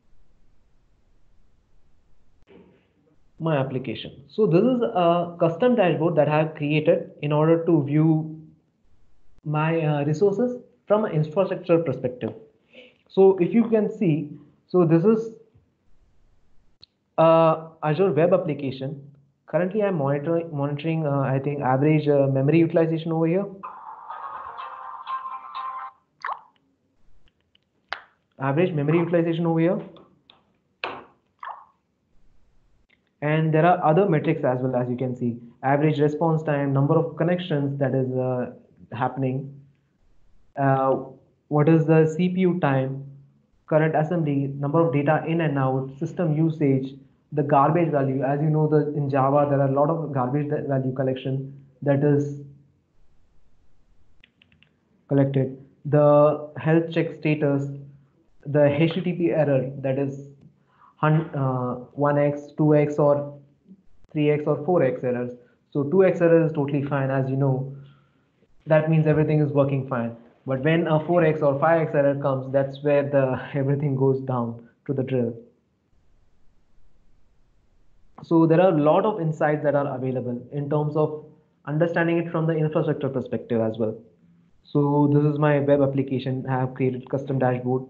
my application. So this is a custom dashboard that I have created in order to view my resources from an infrastructure perspective. So if you can see, so this is Azure web application. Currently I'm monitoring I think average memory utilization over here. Average memory utilization over here. And there are other metrics as well, as you can see. Average response time, number of connections that is happening. What is the CPU time, current assembly, number of data in and out, system usage, the garbage value. As you know, in Java there are a lot of garbage value collection that is collected. The health check status, the HTTP error that is 1x, 2x, or 3x or 4x errors. So 2x error is totally fine, as you know. That means everything is working fine. But when a 4x or 5x error comes, that's where the everything goes down to the drill. So there are a lot of insights that are available in terms of understanding it from the infrastructure perspective as well. So this is my web application. I have created custom dashboard.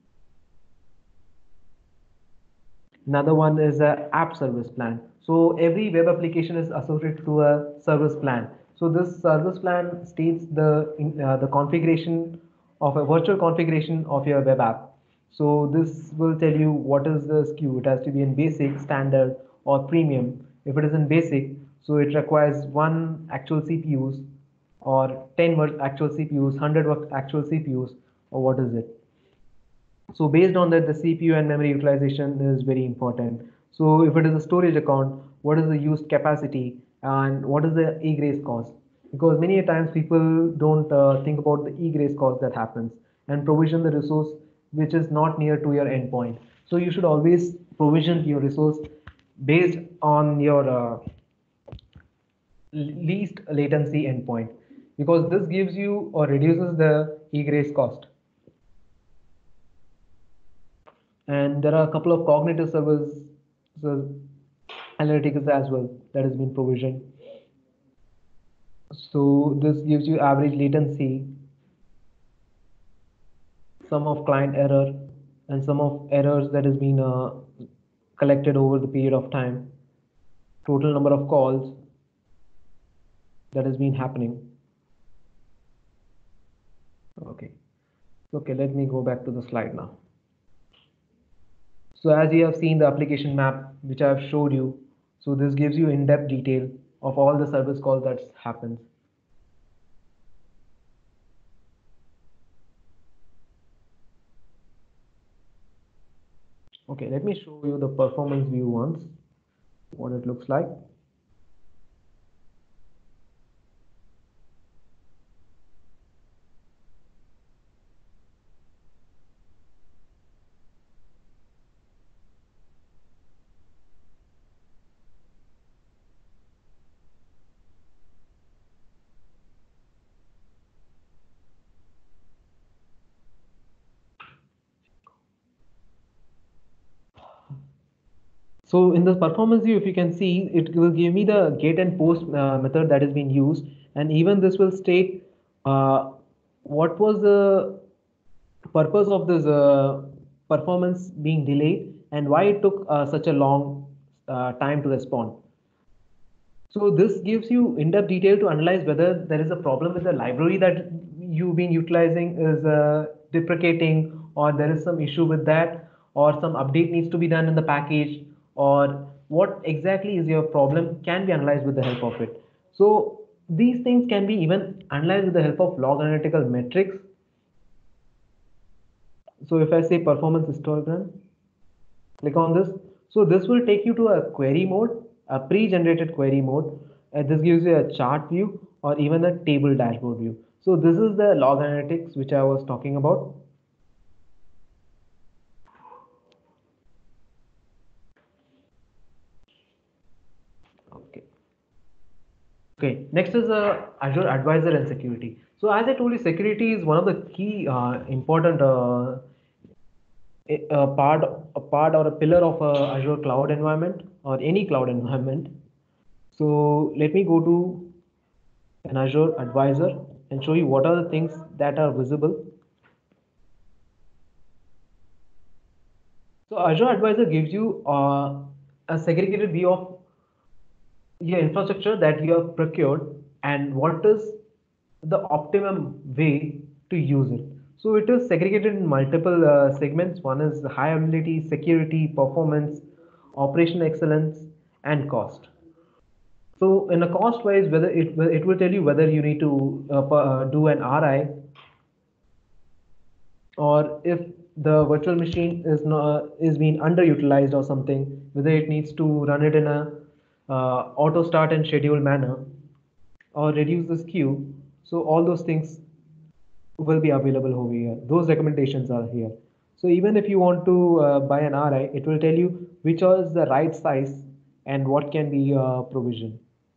Another one is a app service plan. So every web application is associated to a service plan. So this service plan states the configuration of a virtual configuration of your web app. So this will tell you what is the SKU. It has to be in basic, standard, or premium. If it is in basic, so it requires one actual CPUs or 10 actual CPUs, 100 actual CPUs, or what is it? So based on that, the CPU and memory utilization is very important. So if it is a storage account, what is the used capacity and what is the egress cost? Because many a times people don't think about the egress cost that happens and provision the resource which is not near to your endpoint. So you should always provision your resource based on your least latency endpoint, because this gives you or reduces the egress cost. And there are a couple of cognitive services analytics as well that has been provisioned. So this gives you average latency, sum of client error, and some of errors that has been collected over the period of time, total number of calls that has been happening. Okay, let me go back to the slide now. So as you have seen the application map which I have showed you, so this gives you in-depth detail of all the service calls that happens. Okay, let me show you the performance view once, what it looks like. So in the performance view, if you can see, it will give me the get and post method that is being used, and even this will state what was the purpose of this performance being delayed and why it took such a long time to respond. So this gives you in-depth detail to analyze whether there is a problem with the library that you've been utilizing is deprecating, or there is some issue with that, or some update needs to be done in the package, or what exactly is your problem can be analyzed with the help of it. So these things can be even analyzed with the help of log analytical metrics. So if I say performance histogram, click on this. So this will take you to a query mode, a pre-generated query mode. This gives you a chart view or even a table dashboard view. So this is the log analytics which I was talking about. Okay. Okay, next is Azure Advisor and security. So as I told you, security is one of the key important a part or a pillar of Azure cloud environment or any cloud environment. So let me go to an Azure Advisor and show you what are the things that are visible. So Azure Advisor gives you a segregated view of your infrastructure that you have procured and what is the optimum way to use it. So it is segregated in multiple segments. One is high availability, security, performance, operational excellence, and cost. So in a cost wise, whether it will tell you whether you need to do an RI, or if the virtual machine is being underutilized or something, whether it needs to run it in a auto start and schedule manner or reduce the skew. So all those things will be available over here. Those recommendations are here. So even if you want to buy an RI, it will tell you which is the right size and what can be provisioned.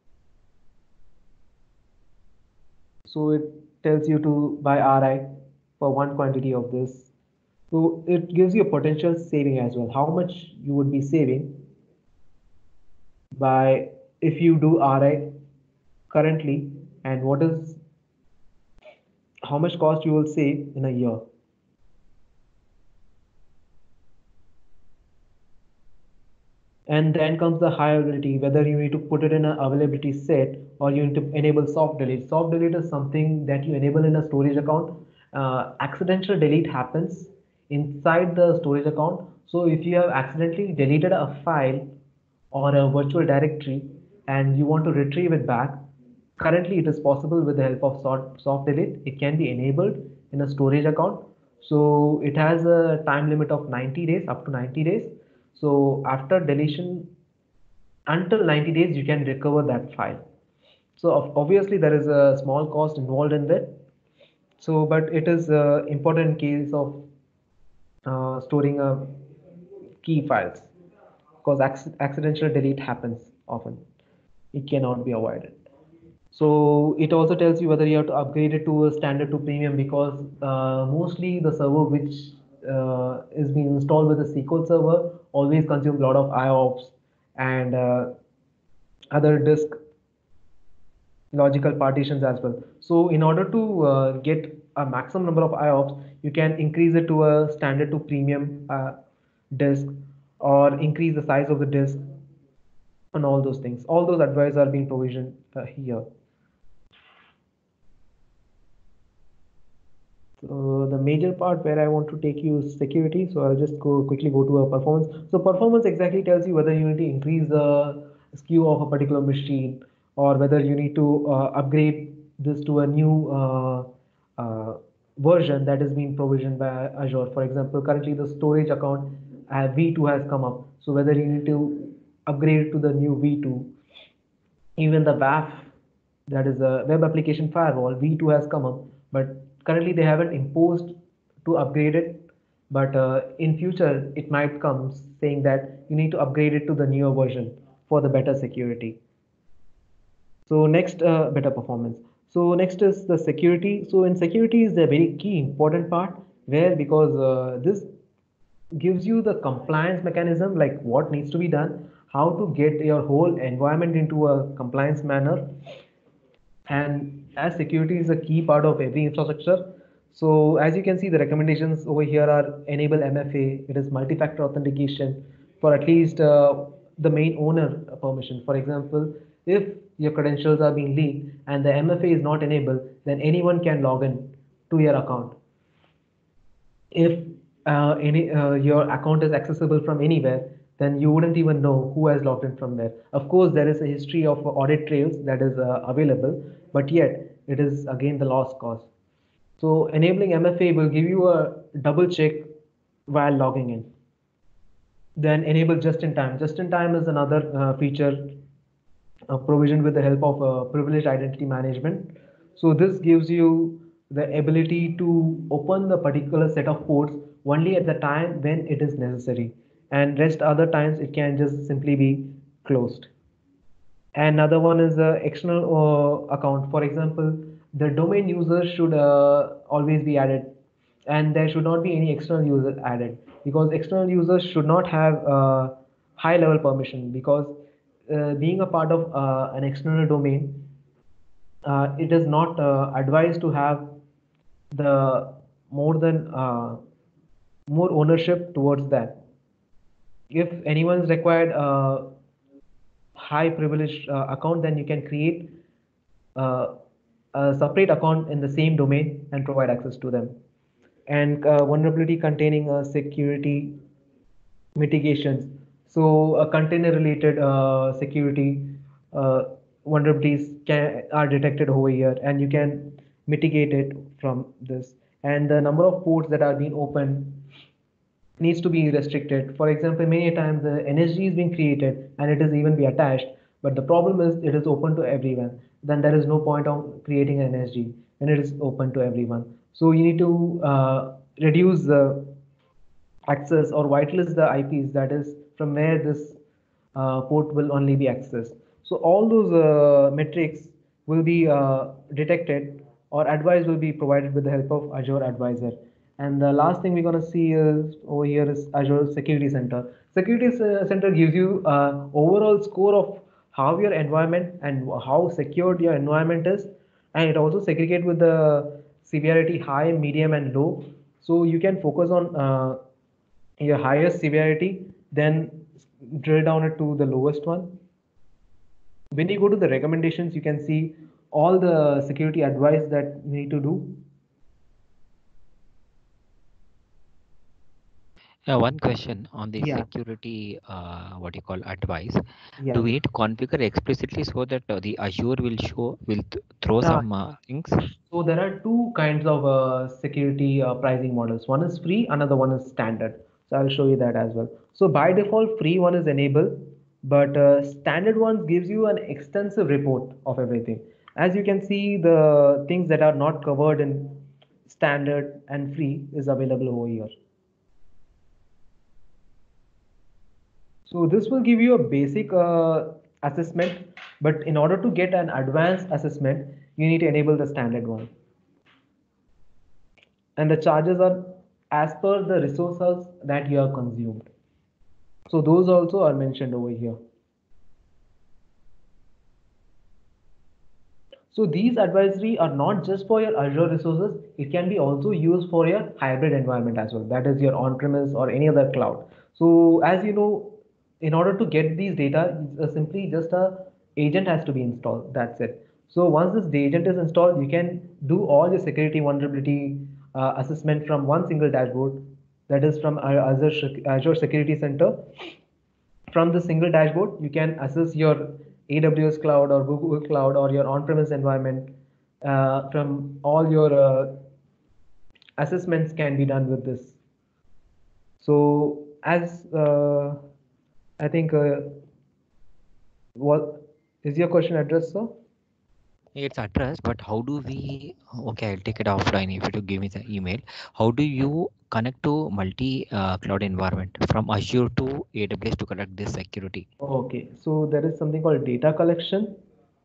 So it tells you to buy RI for one quantity of this. So it gives you a potential saving as well. How much you would be saving by if you do RI currently, and what is how much cost you will save in a year. And then comes the high availability, whether you need to put it in an availability set or you need to enable soft delete. Soft delete is something that you enable in a storage account. Accidental delete happens inside the storage account. So if you have accidentally deleted a file or a virtual directory and you want to retrieve it back, currently it is possible with the help of soft delete. It can be enabled in a storage account. So it has a time limit of 90 days, up to 90 days. So after deletion, until 90 days, you can recover that file. So obviously there is a small cost involved in that. So, but it is important in case of storing key files, because accidental delete happens often. It cannot be avoided. So it also tells you whether you have to upgrade it to a standard to premium, because mostly the server which is being installed with a SQL server always consumes a lot of IOPS and other disk logical partitions as well. So in order to get a maximum number of IOPS, you can increase it to a standard to premium disk, or increase the size of the disk, and all those things. All those advice are being provisioned here. So the major part where I want to take you is security. So I'll just quickly go to a performance. So performance exactly tells you whether you need to increase the SKU of a particular machine, or whether you need to upgrade this to a new version that is being provisioned by Azure. For example, currently the storage account V2 has come up. So whether you need to upgrade to the new V2. Even the WAF, that is a web application firewall, V2 has come up, but currently they haven't imposed to upgrade it. But in future, it might come saying that you need to upgrade it to the newer version for the better security. So next, better performance. So next is the security. So in security is the very key important part, where because this gives you the compliance mechanism, like what needs to be done, how to get your whole environment into a compliance manner. And as security is a key part of every infrastructure, so as you can see, the recommendations over here are enable MFA. It is multi-factor authentication for at least the main owner permission. For example, if your credentials are being leaked and the MFA is not enabled, then anyone can log in to your account. If any your account is accessible from anywhere, then you wouldn't even know who has logged in from there. Of course, there is a history of audit trails that is available, but yet it is again the lost cause. So enabling MFA will give you a double check while logging in. Then enable just in time. Just in time is another feature provisioned with the help of privileged identity management. So this gives you the ability to open the particular set of ports only at the time when it is necessary, and rest other times it can just simply be closed. Another one is the external account. For example, the domain user should always be added, and there should not be any external user added, because external users should not have high level permission, because being a part of an external domain, it is not advised to have the more than more ownership towards that. If anyone is required high privileged account, then you can create uh, a separate account in the same domain and provide access to them. And vulnerability containing security mitigations. So container related security uh, vulnerabilities are detected over here, and you can mitigate it from this. And the number of ports that are being opened needs to be restricted. For example, many times the NSG is being created and it is even be attached, but the problem is it is open to everyone. Then there is no point of creating an NSG when it is open to everyone. So you need to reduce the access or whitelist the IPs, that is from where this port will only be accessed. So all those metrics will be detected, or advice will be provided with the help of Azure Advisor. And the last thing we're going to see is over here is Azure Security Center. Security Center gives you overall score of how your environment and how secured your environment is, and it also segregate with the severity high, medium, and low. So you can focus on your highest severity, then drill down it to the lowest one. When you go to the recommendations, you can see all the security advice that you need to do. One question on the Yeah, security, what you call advice. yeah. Do we need to configure explicitly so that the Azure will throw Uh, some things? so there are two kinds of security pricing models. One is free, another one is standard. So I'll show you that as well. So by default, free one is enabled, but standard one gives you an extensive report of everything. As you can see, the things that are not covered in standard and free is available over here. So this will give you a basic assessment, but in order to get an advanced assessment, you need to enable the standard one. And the charges are as per the resources that you have consumed. So those also are mentioned over here. So these advisory are not just for your Azure resources, it can be also used for your hybrid environment as well. That is your on-premise or any other cloud. So as you know, in order to get these data, simply just a agent has to be installed. That's it. So once this agent is installed, you can do all your security vulnerability assessment from one single dashboard. That is from Azure Security Center. From the single dashboard, you can assess your AWS cloud or Google cloud or your on-premise environment. From all your assessments can be done with this. So as I think what is your question addressed, sir? It's addressed, but how do we? Okay, I'll take it offline if you give me the email. How do you connect to multi cloud environment from Azure to AWS to collect this security? Okay, so there is something called data collection.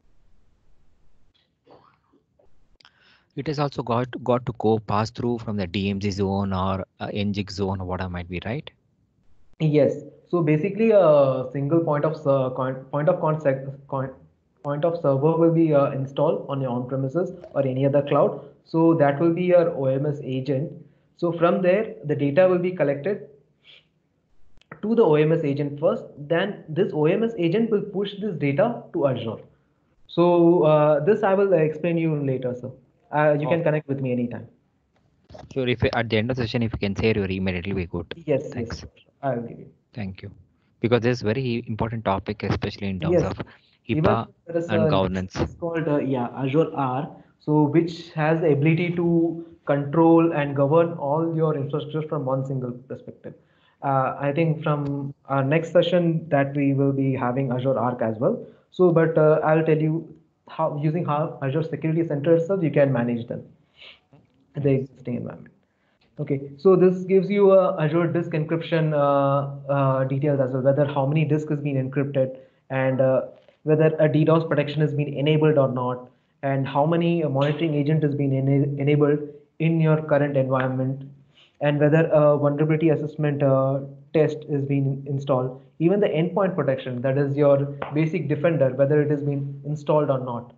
It has also got to go pass through from the DMZ zone or NGIC zone or whatever might be, right? Yes. So basically, a single point of contact point of server will be installed on your on-premises or any other cloud. So that will be your OMS agent. So from there, the data will be collected to the OMS agent first. Then this OMS agent will push this data to Azure. So this I will explain you later, sir. You Oh, can connect with me anytime. sure. If at the end of the session, if you can share your email, it will be good. Yes, yes, Thanks. sure, sure. I will give you. Thank you. Because this is very important topic, especially in terms Yes, of even HIPAA there is and a next governance. is called Azure R, so which has the ability to control and govern all your infrastructure from one single perspective. I think from our next session that we will be having Azure Arc as well. So, but I'll tell you how Azure Security Center itself you can manage them in the Thanks. existing environment. Okay, so this gives you a Azure disk encryption details as well, whether how many disks has been encrypted and whether a DDoS protection has been enabled or not, and how many monitoring agent has been enabled in your current environment, and whether a vulnerability assessment test is being installed, even the endpoint protection, that is your basic defender, whether it has been installed or not.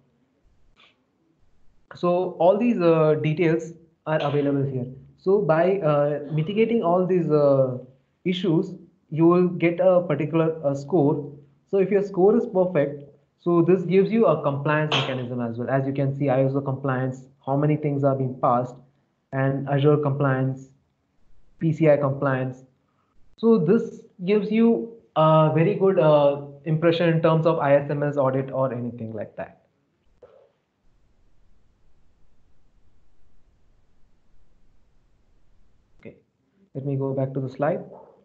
So all these details are available here. So by mitigating all these issues, you will get a particular score. So if your score is perfect, so this gives you a compliance mechanism as well. As you can see, ISO compliance, how many things are being passed, and Azure compliance, PCI compliance. So this gives you a very good impression in terms of ISMS audit or anything like that. Okay, let me go back to the slide.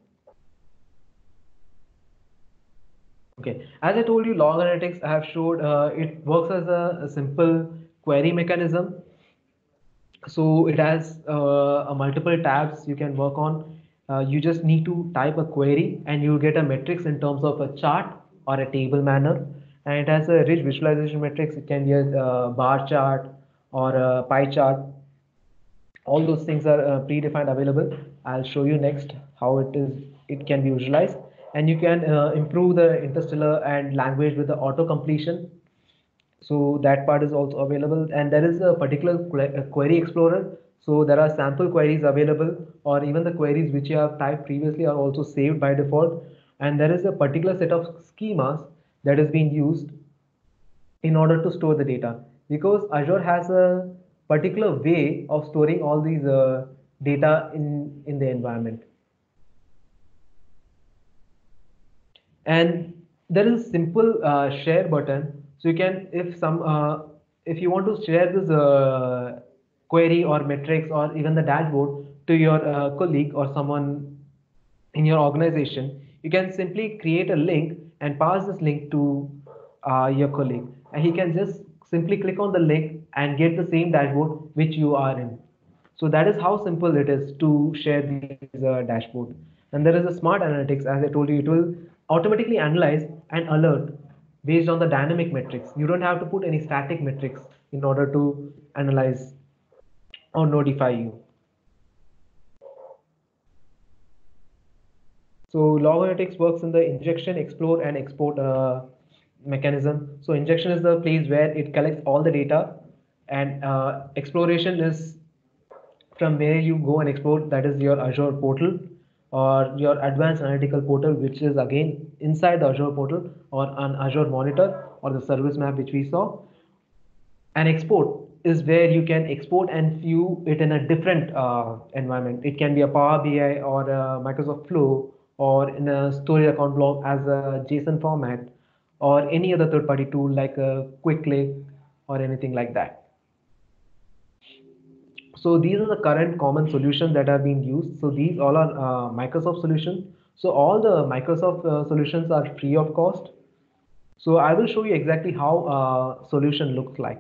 Okay, as I told you, log analytics I have showed it works as a simple query mechanism. So it has a multiple tabs you can work on. You just need to type a query and you get a matrix in terms of a chart or a table manner. And it has a rich visualization matrix. It can be a bar chart or a pie chart. All those things are predefined available. I'll show you next how it can be visualized, and you can improve the interstellar and language with the auto completion. So that part is also available, and there is a particular query explorer. So there are sample queries available, or even the queries which you have typed previously are also saved by default. And there is a particular set of schemas that is being used in order to store the data, because Azure has a particular way of storing all these data in the environment. And there is a simple share button, so you can, if you want to share this query or metrics or even the dashboard to your colleague or someone in your organization, you can simply create a link and pass this link to your colleague, and he can just simply click on the link and get the same dashboard which you are in. So that is how simple it is to share these dashboard. And there is a smart analytics, as I told you, it will automatically analyze and alert based on the dynamic metrics. You don't have to put any static metrics in order to analyze or notify you. So log analytics works in the injection, explore, and export mechanism. So injection is the place where it collects all the data, and exploration is from where you go and explore. That is your Azure portal or your advanced analytical portal, which is again inside the Azure portal or on Azure Monitor or the service map which we saw. And export is where you can export and view it in a different environment. It can be a Power BI or a Microsoft Flow or in a storage account block as a JSON format or any other third-party tool like a QuickLake or anything like that. So these are the current common solutions that are being used. So these all are Microsoft solutions. So all the Microsoft solutions are free of cost. So I will show you exactly how a solution looks like.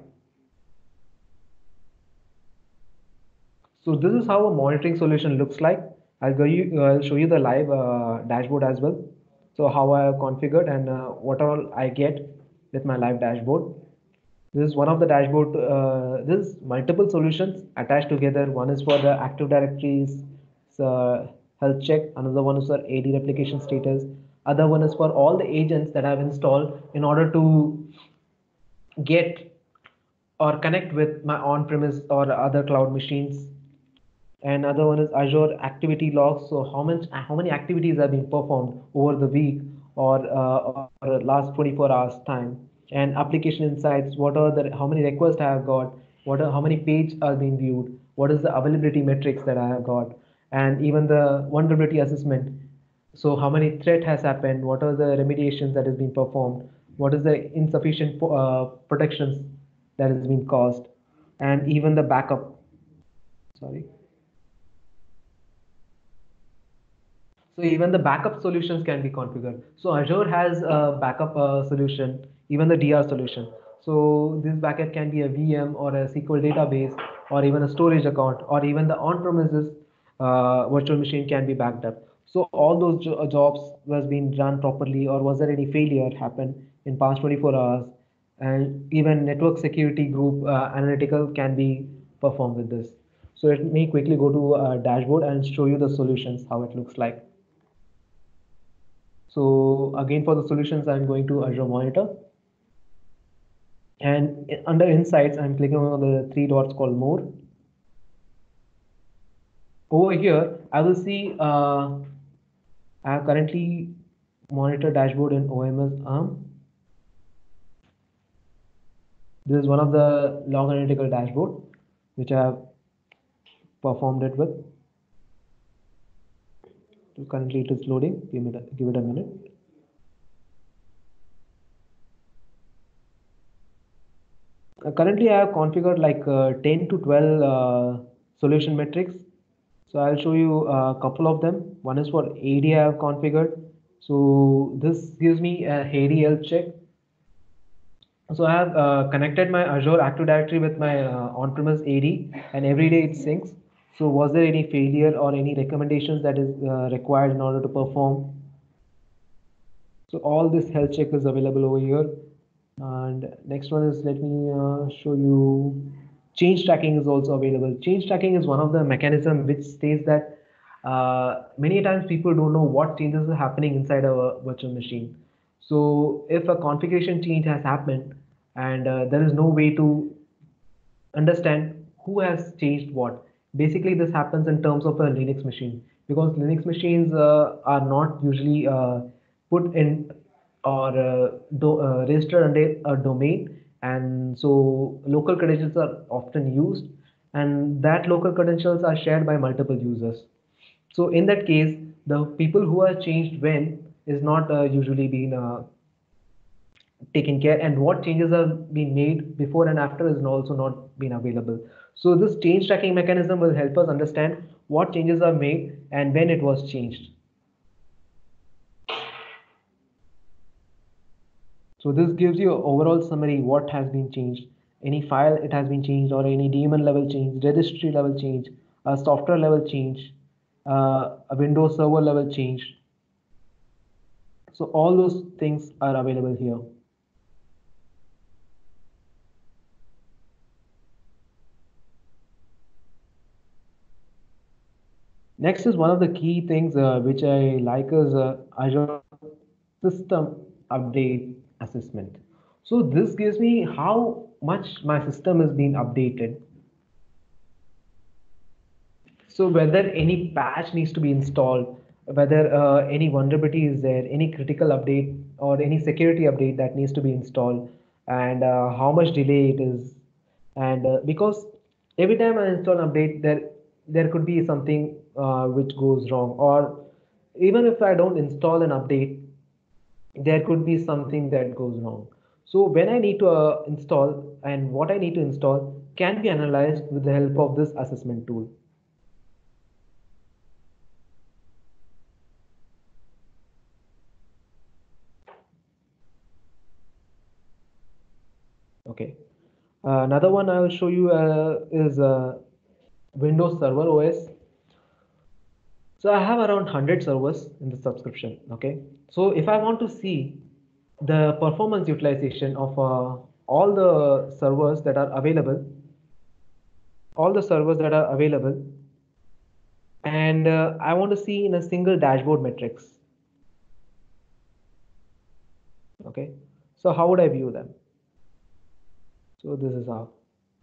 So this is how a monitoring solution looks like. I'll show you the live dashboard as well. So how I have configured and what all I get with my live dashboard. This is one of the dashboard. This is multiple solutions attached together. One is for the Active Directories health check. Another one is for AD replication status. Other one is for all the agents that I've installed in order to get or connect with my on-premise or other cloud machines. And other one is Azure activity logs. So how many activities are being performed over the week or last 24 hours time. And application insights. What are the how many requests I have got? How many pages are being viewed? What is the availability metrics that I have got? And even the vulnerability assessment. So how many threat has happened? What are the remediations that has been performed? What is the insufficient protections that has been caused? And even the backup. Sorry. So even the backup solutions can be configured. So Azure has a backup solution, even the DR solution. So this backup can be a VM or a SQL database or even a storage account or even the on-premises virtual machine can be backed up. So all those jobs was being run properly, or was there any failure happened in past 24 hours? And even network security group analytical can be performed with this. So let me quickly go to dashboard and show you the solutions, how it looks like. So again, for the solutions, I'm going to Azure Monitor. And under Insights, I'm clicking on the three dots called More. Over here, I will see I have currently monitor dashboard in OMS ARM. This is one of the log analytical dashboard which I have performed it with. So currently it is loading. Give it a minute. Currently, I have configured like 10 to 12 solution metrics. So I'll show you a couple of them. One is for AD I have configured. So this gives me a AD health check. So I have connected my Azure Active Directory with my on-premise AD, and every day it syncs. So was there any failure or any recommendations that is required in order to perform? So all this health check is available over here. And next one is, let me show you, change tracking is also available. Change tracking is one of the mechanism which states that many times people don't know what changes are happening inside a virtual machine. So if a configuration change has happened and there is no way to understand who has changed what. Basically, this happens in terms of a Linux machine, because Linux machines are not usually put in or registered under a domain, and so local credentials are often used, and that local credentials are shared by multiple users. So in that case, the people who are changed when is not usually being taken care, and what changes are being made before and after is also not been available. So this change tracking mechanism will help us understand what changes are made and when it was changed. So this gives you an overall summary what has been changed, any file it has been changed, or any daemon level change, registry level change, a software level change, a Windows server level change. So all those things are available here. Next is one of the key things which I like is Azure system update assessment. So this gives me how much my system is being updated. So whether any patch needs to be installed, whether any vulnerability is there, any critical update or any security update that needs to be installed, and how much delay it is, and because every time I install an update, there could be something which goes wrong, or even if I don't install an update, there could be something that goes wrong. So when I need to install and what I need to install can be analyzed with the help of this assessment tool. Okay. Another one I will show you is Windows Server OS. So I have around 100 servers in the subscription. Okay. So if I want to see the performance utilization of all the servers that are available, all the servers that are available, and I want to see in a single dashboard metrics. Okay. So how would I view them? So this is how.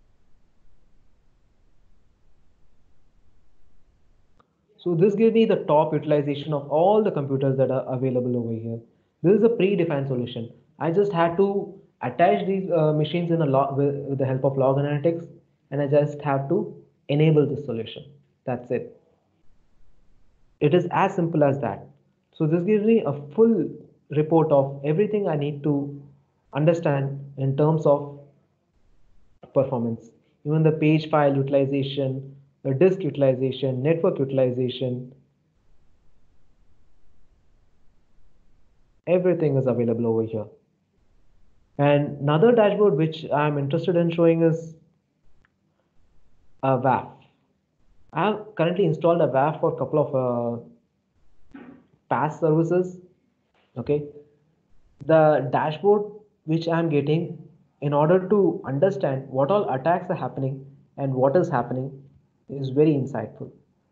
So this gives me the top utilization of all the computers that are available over here. This is a predefined solution. I just had to attach these machines in a log with the help of log analytics, and I just have to enable this solution. That's it. It is as simple as that. So this gives me a full report of everything I need to understand in terms of performance. Even the page file utilization, the disk utilization, network utilization, everything is available over here. And another dashboard which I'm interested in showing is a WAF. I have currently installed a WAF for a couple of PaaS services. Okay, the dashboard which I'm getting in order to understand what all attacks are happening and what is happening is very insightful.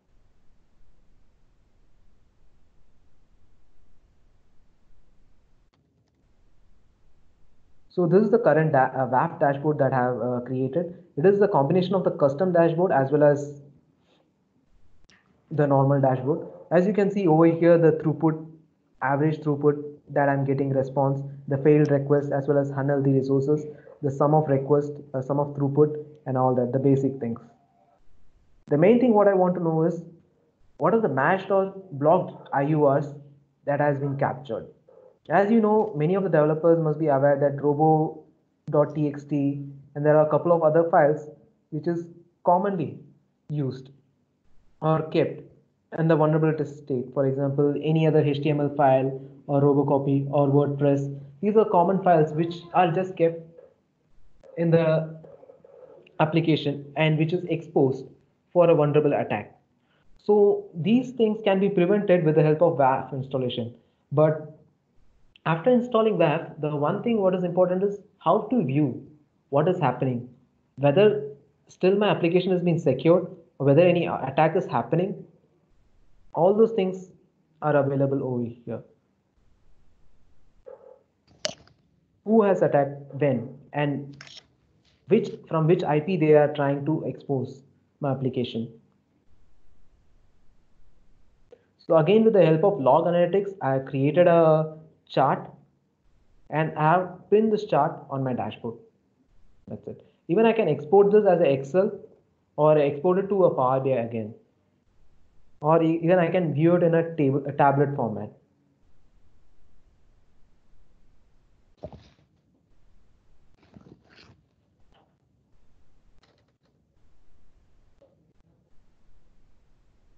So this is the current WAF dashboard that I have created. It is the combination of the custom dashboard as well as the normal dashboard. As you can see over here, the throughput, average throughput that I'm getting response, the failed request as well as unhealthy resources, the sum of request, sum of throughput, and all that, the basic things. The main thing what I want to know is what are the matched or blocked IURs that has been captured. As you know, many of the developers must be aware that robo.txt and there are a couple of other files which is commonly used or kept in the vulnerability state. For example, any other HTML file or robocopy or WordPress. These are common files which are just kept in the application and which is exposed for a vulnerable attack. So these things can be prevented with the help of WAF installation. But after installing WAF, the one thing what is important is how to view what is happening, whether still my application is being secured or whether any attack is happening. All those things are available over here. Who has attacked when and which IP they are trying to expose my application. So again, with the help of log analytics, I created a chart and I have pinned this chart on my dashboard. That's it. Even I can export this as an Excel or export it to a Power BI again. Or even I can view it in a tablet format.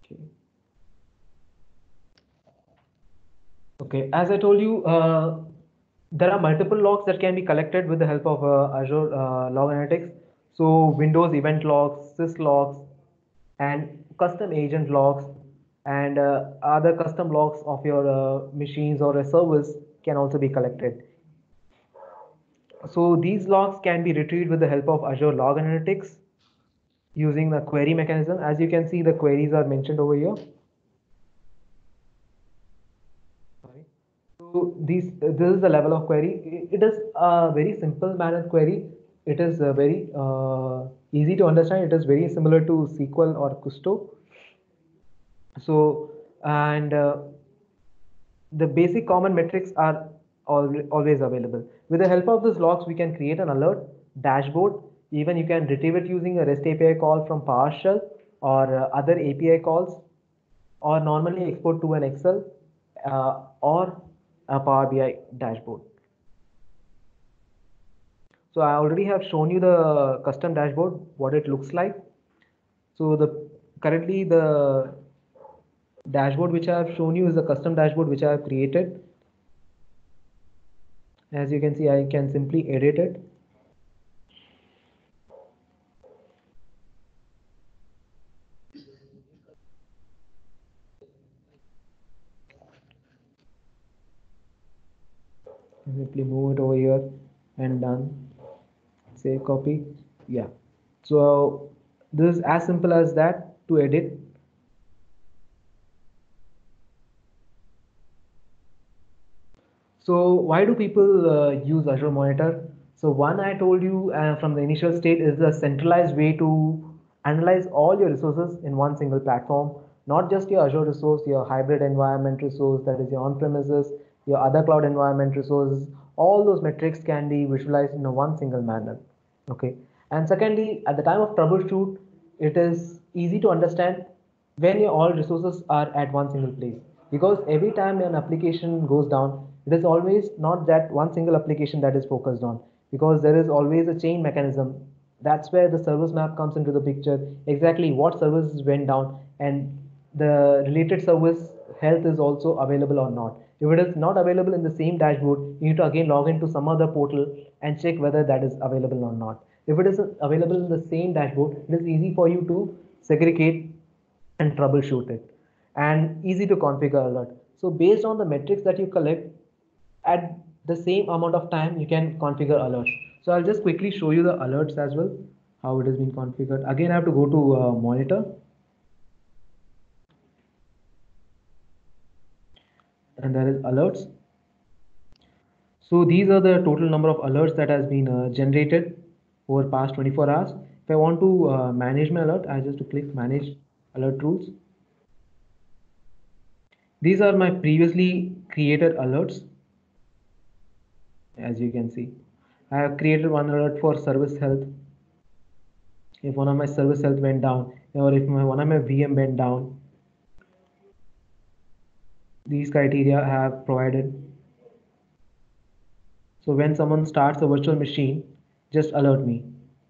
Okay. Okay, as I told you, there are multiple logs that can be collected with the help of Azure Log Analytics. So Windows event logs, sys logs, and custom agent logs, and other custom logs of your machines or a service can also be collected. So these logs can be retrieved with the help of Azure Log Analytics using the query mechanism. As you can see, the queries are mentioned over here. Sorry. So this is the level of query. It is a very simple manner query. It is very easy to understand. It is very similar to SQL or Custo. So, and the basic common metrics are always available. With the help of these logs, we can create an alert dashboard. Even you can retrieve it using a REST API call from PowerShell or other API calls, or normally export to an Excel or a Power BI dashboard. So I already have shown you the custom dashboard, what it looks like. So currently the dashboard which I have shown you is a custom dashboard which I have created. As you can see, I can simply edit it. Simply move it over here and done. Save copy. Yeah. So this is as simple as that to edit. So why do people use Azure Monitor? So one I told you from the initial state is a centralized way to analyze all your resources in one single platform, not just your Azure resource, your hybrid environment resource, that is your on-premises, your other cloud environment resources. All those metrics can be visualized in a one single manner. Okay. And secondly, at the time of troubleshoot, it is easy to understand when your all resources are at one single place, because every time an application goes down, it is always not that one single application that is focused on, because there is always a chain mechanism. That's where the service map comes into the picture, exactly what services went down and the related service health is also available or not. If it is not available in the same dashboard, you need to again log into some other portal and check whether that is available or not. If it is available in the same dashboard, it is easy for you to segregate and troubleshoot it, and easy to configure alert. So based on the metrics that you collect, at the same amount of time you can configure alerts. So I'll just quickly show you the alerts as well, how it has been configured. Again, I have to go to monitor, and there is alerts. So these are the total number of alerts that has been generated over past 24 hours. If I want to manage my alert, I just to click manage alert rules. These are my previously created alerts. As you can see, I have created one alert for service health. If one of my service health went down, or if one of my VM went down, these criteria I have provided. So when someone starts a virtual machine, just alert me.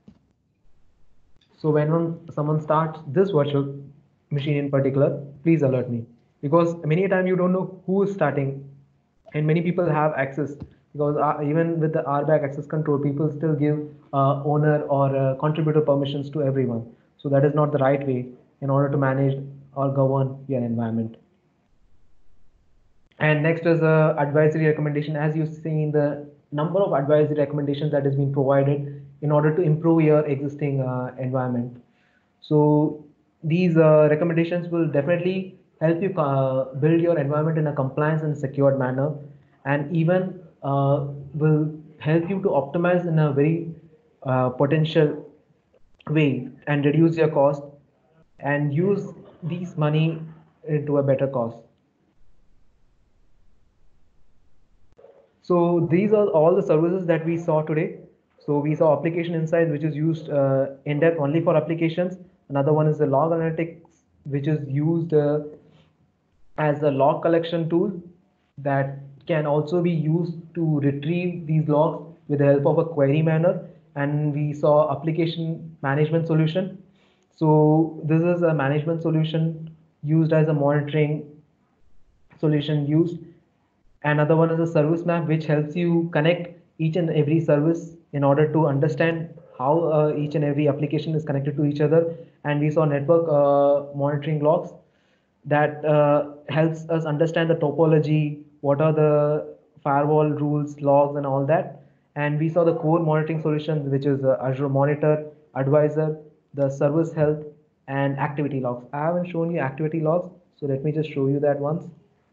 So when someone starts this virtual machine in particular, please alert me, because many a time you don't know who is starting, and many people have access, because even with the RBAC access control, people still give owner or contributor permissions to everyone. So that is not the right way in order to manage or govern your environment. And next is a advisory recommendation. As you see, the number of advisory recommendations that has been provided in order to improve your existing environment. So these recommendations will definitely help you build your environment in a compliance and secured manner, and even will help you to optimize in a very potential way and reduce your cost and use these money into a better cause. So these are all the services that we saw today. So we saw application insights, which is used in depth only for applications. Another one is the log analytics, which is used as a log collection tool that can also be used to retrieve these logs with the help of a query manner. And we saw application management solution. So this is a management solution used as a monitoring solution used. Another one is a service map, which helps you connect each and every service in order to understand how each and every application is connected to each other. And we saw network monitoring logs that helps us understand the topology, what are the firewall rules, logs, and all that. And we saw the core monitoring solutions, which is Azure Monitor, Advisor, the service health, and activity logs. I haven't shown you activity logs, so let me just show you that once.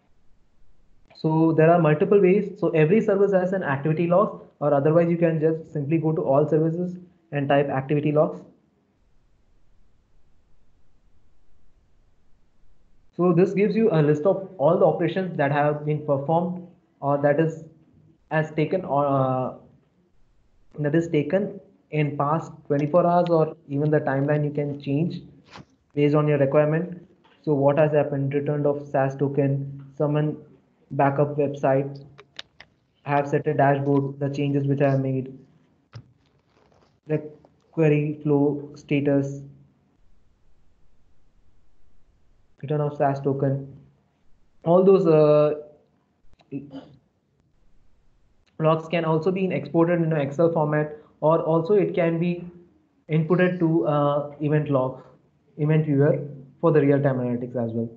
So there are multiple ways. So every service has an activity log, or otherwise you can just simply go to all services and type activity logs. So this gives you a list of all the operations that have been performed, or that is as taken, or that is taken in past 24 hours, or even the timeline you can change based on your requirement. So what has happened? Returned of SaaS token, summon backup website, have set a dashboard, the changes which I have made, the query flow status, return of SaaS token. All those logs can also be exported in an Excel format, or also it can be inputted to event logs, event viewer for the real-time analytics as well.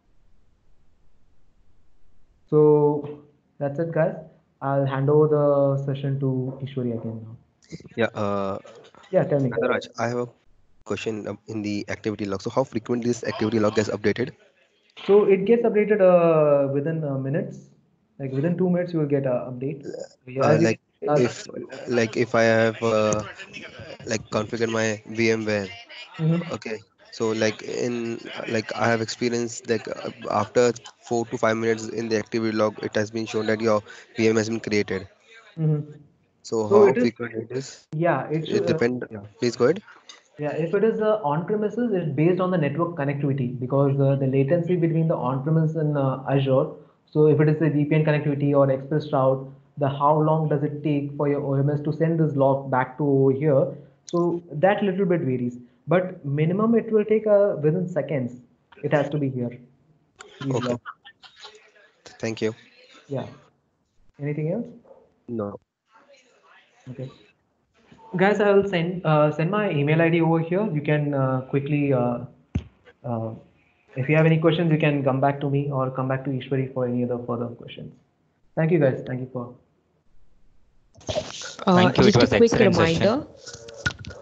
So that's it, guys. I'll hand over the session to Ishwari again now. Yeah, Yeah, tell me. Nataraj, I have a question in the activity log. So how frequently this activity log gets updated? So it gets updated within minutes. Like within 2 minutes, you will get an update. Yeah, as you Like can see, if if I have configured my VMware, Mhm. okay. So I have experienced after 4 to 5 minutes in the activity log, it has been shown that your VM has been created. Mhm. So So how it is, frequent it is? yeah, it It should. depend. Yeah. Please go ahead. Yeah, if it is on-premises, it's based on the network connectivity, because the latency between the on-premise and Azure. So if it is a VPN connectivity or express route, the how long does it take for your OMS to send this log back to over here? So that little bit varies, but minimum it will take within seconds. It has to be here. These Okay. logs. Thank you. Yeah. Anything else? No. Okay. Guys, I will send my email ID over here. You can quickly, uh, if you have any questions, you can come back to me or come back to Ishwari for any other further questions. Thank you, guys. Thank you for. Thank you. It Just a was quick excellent session. reminder,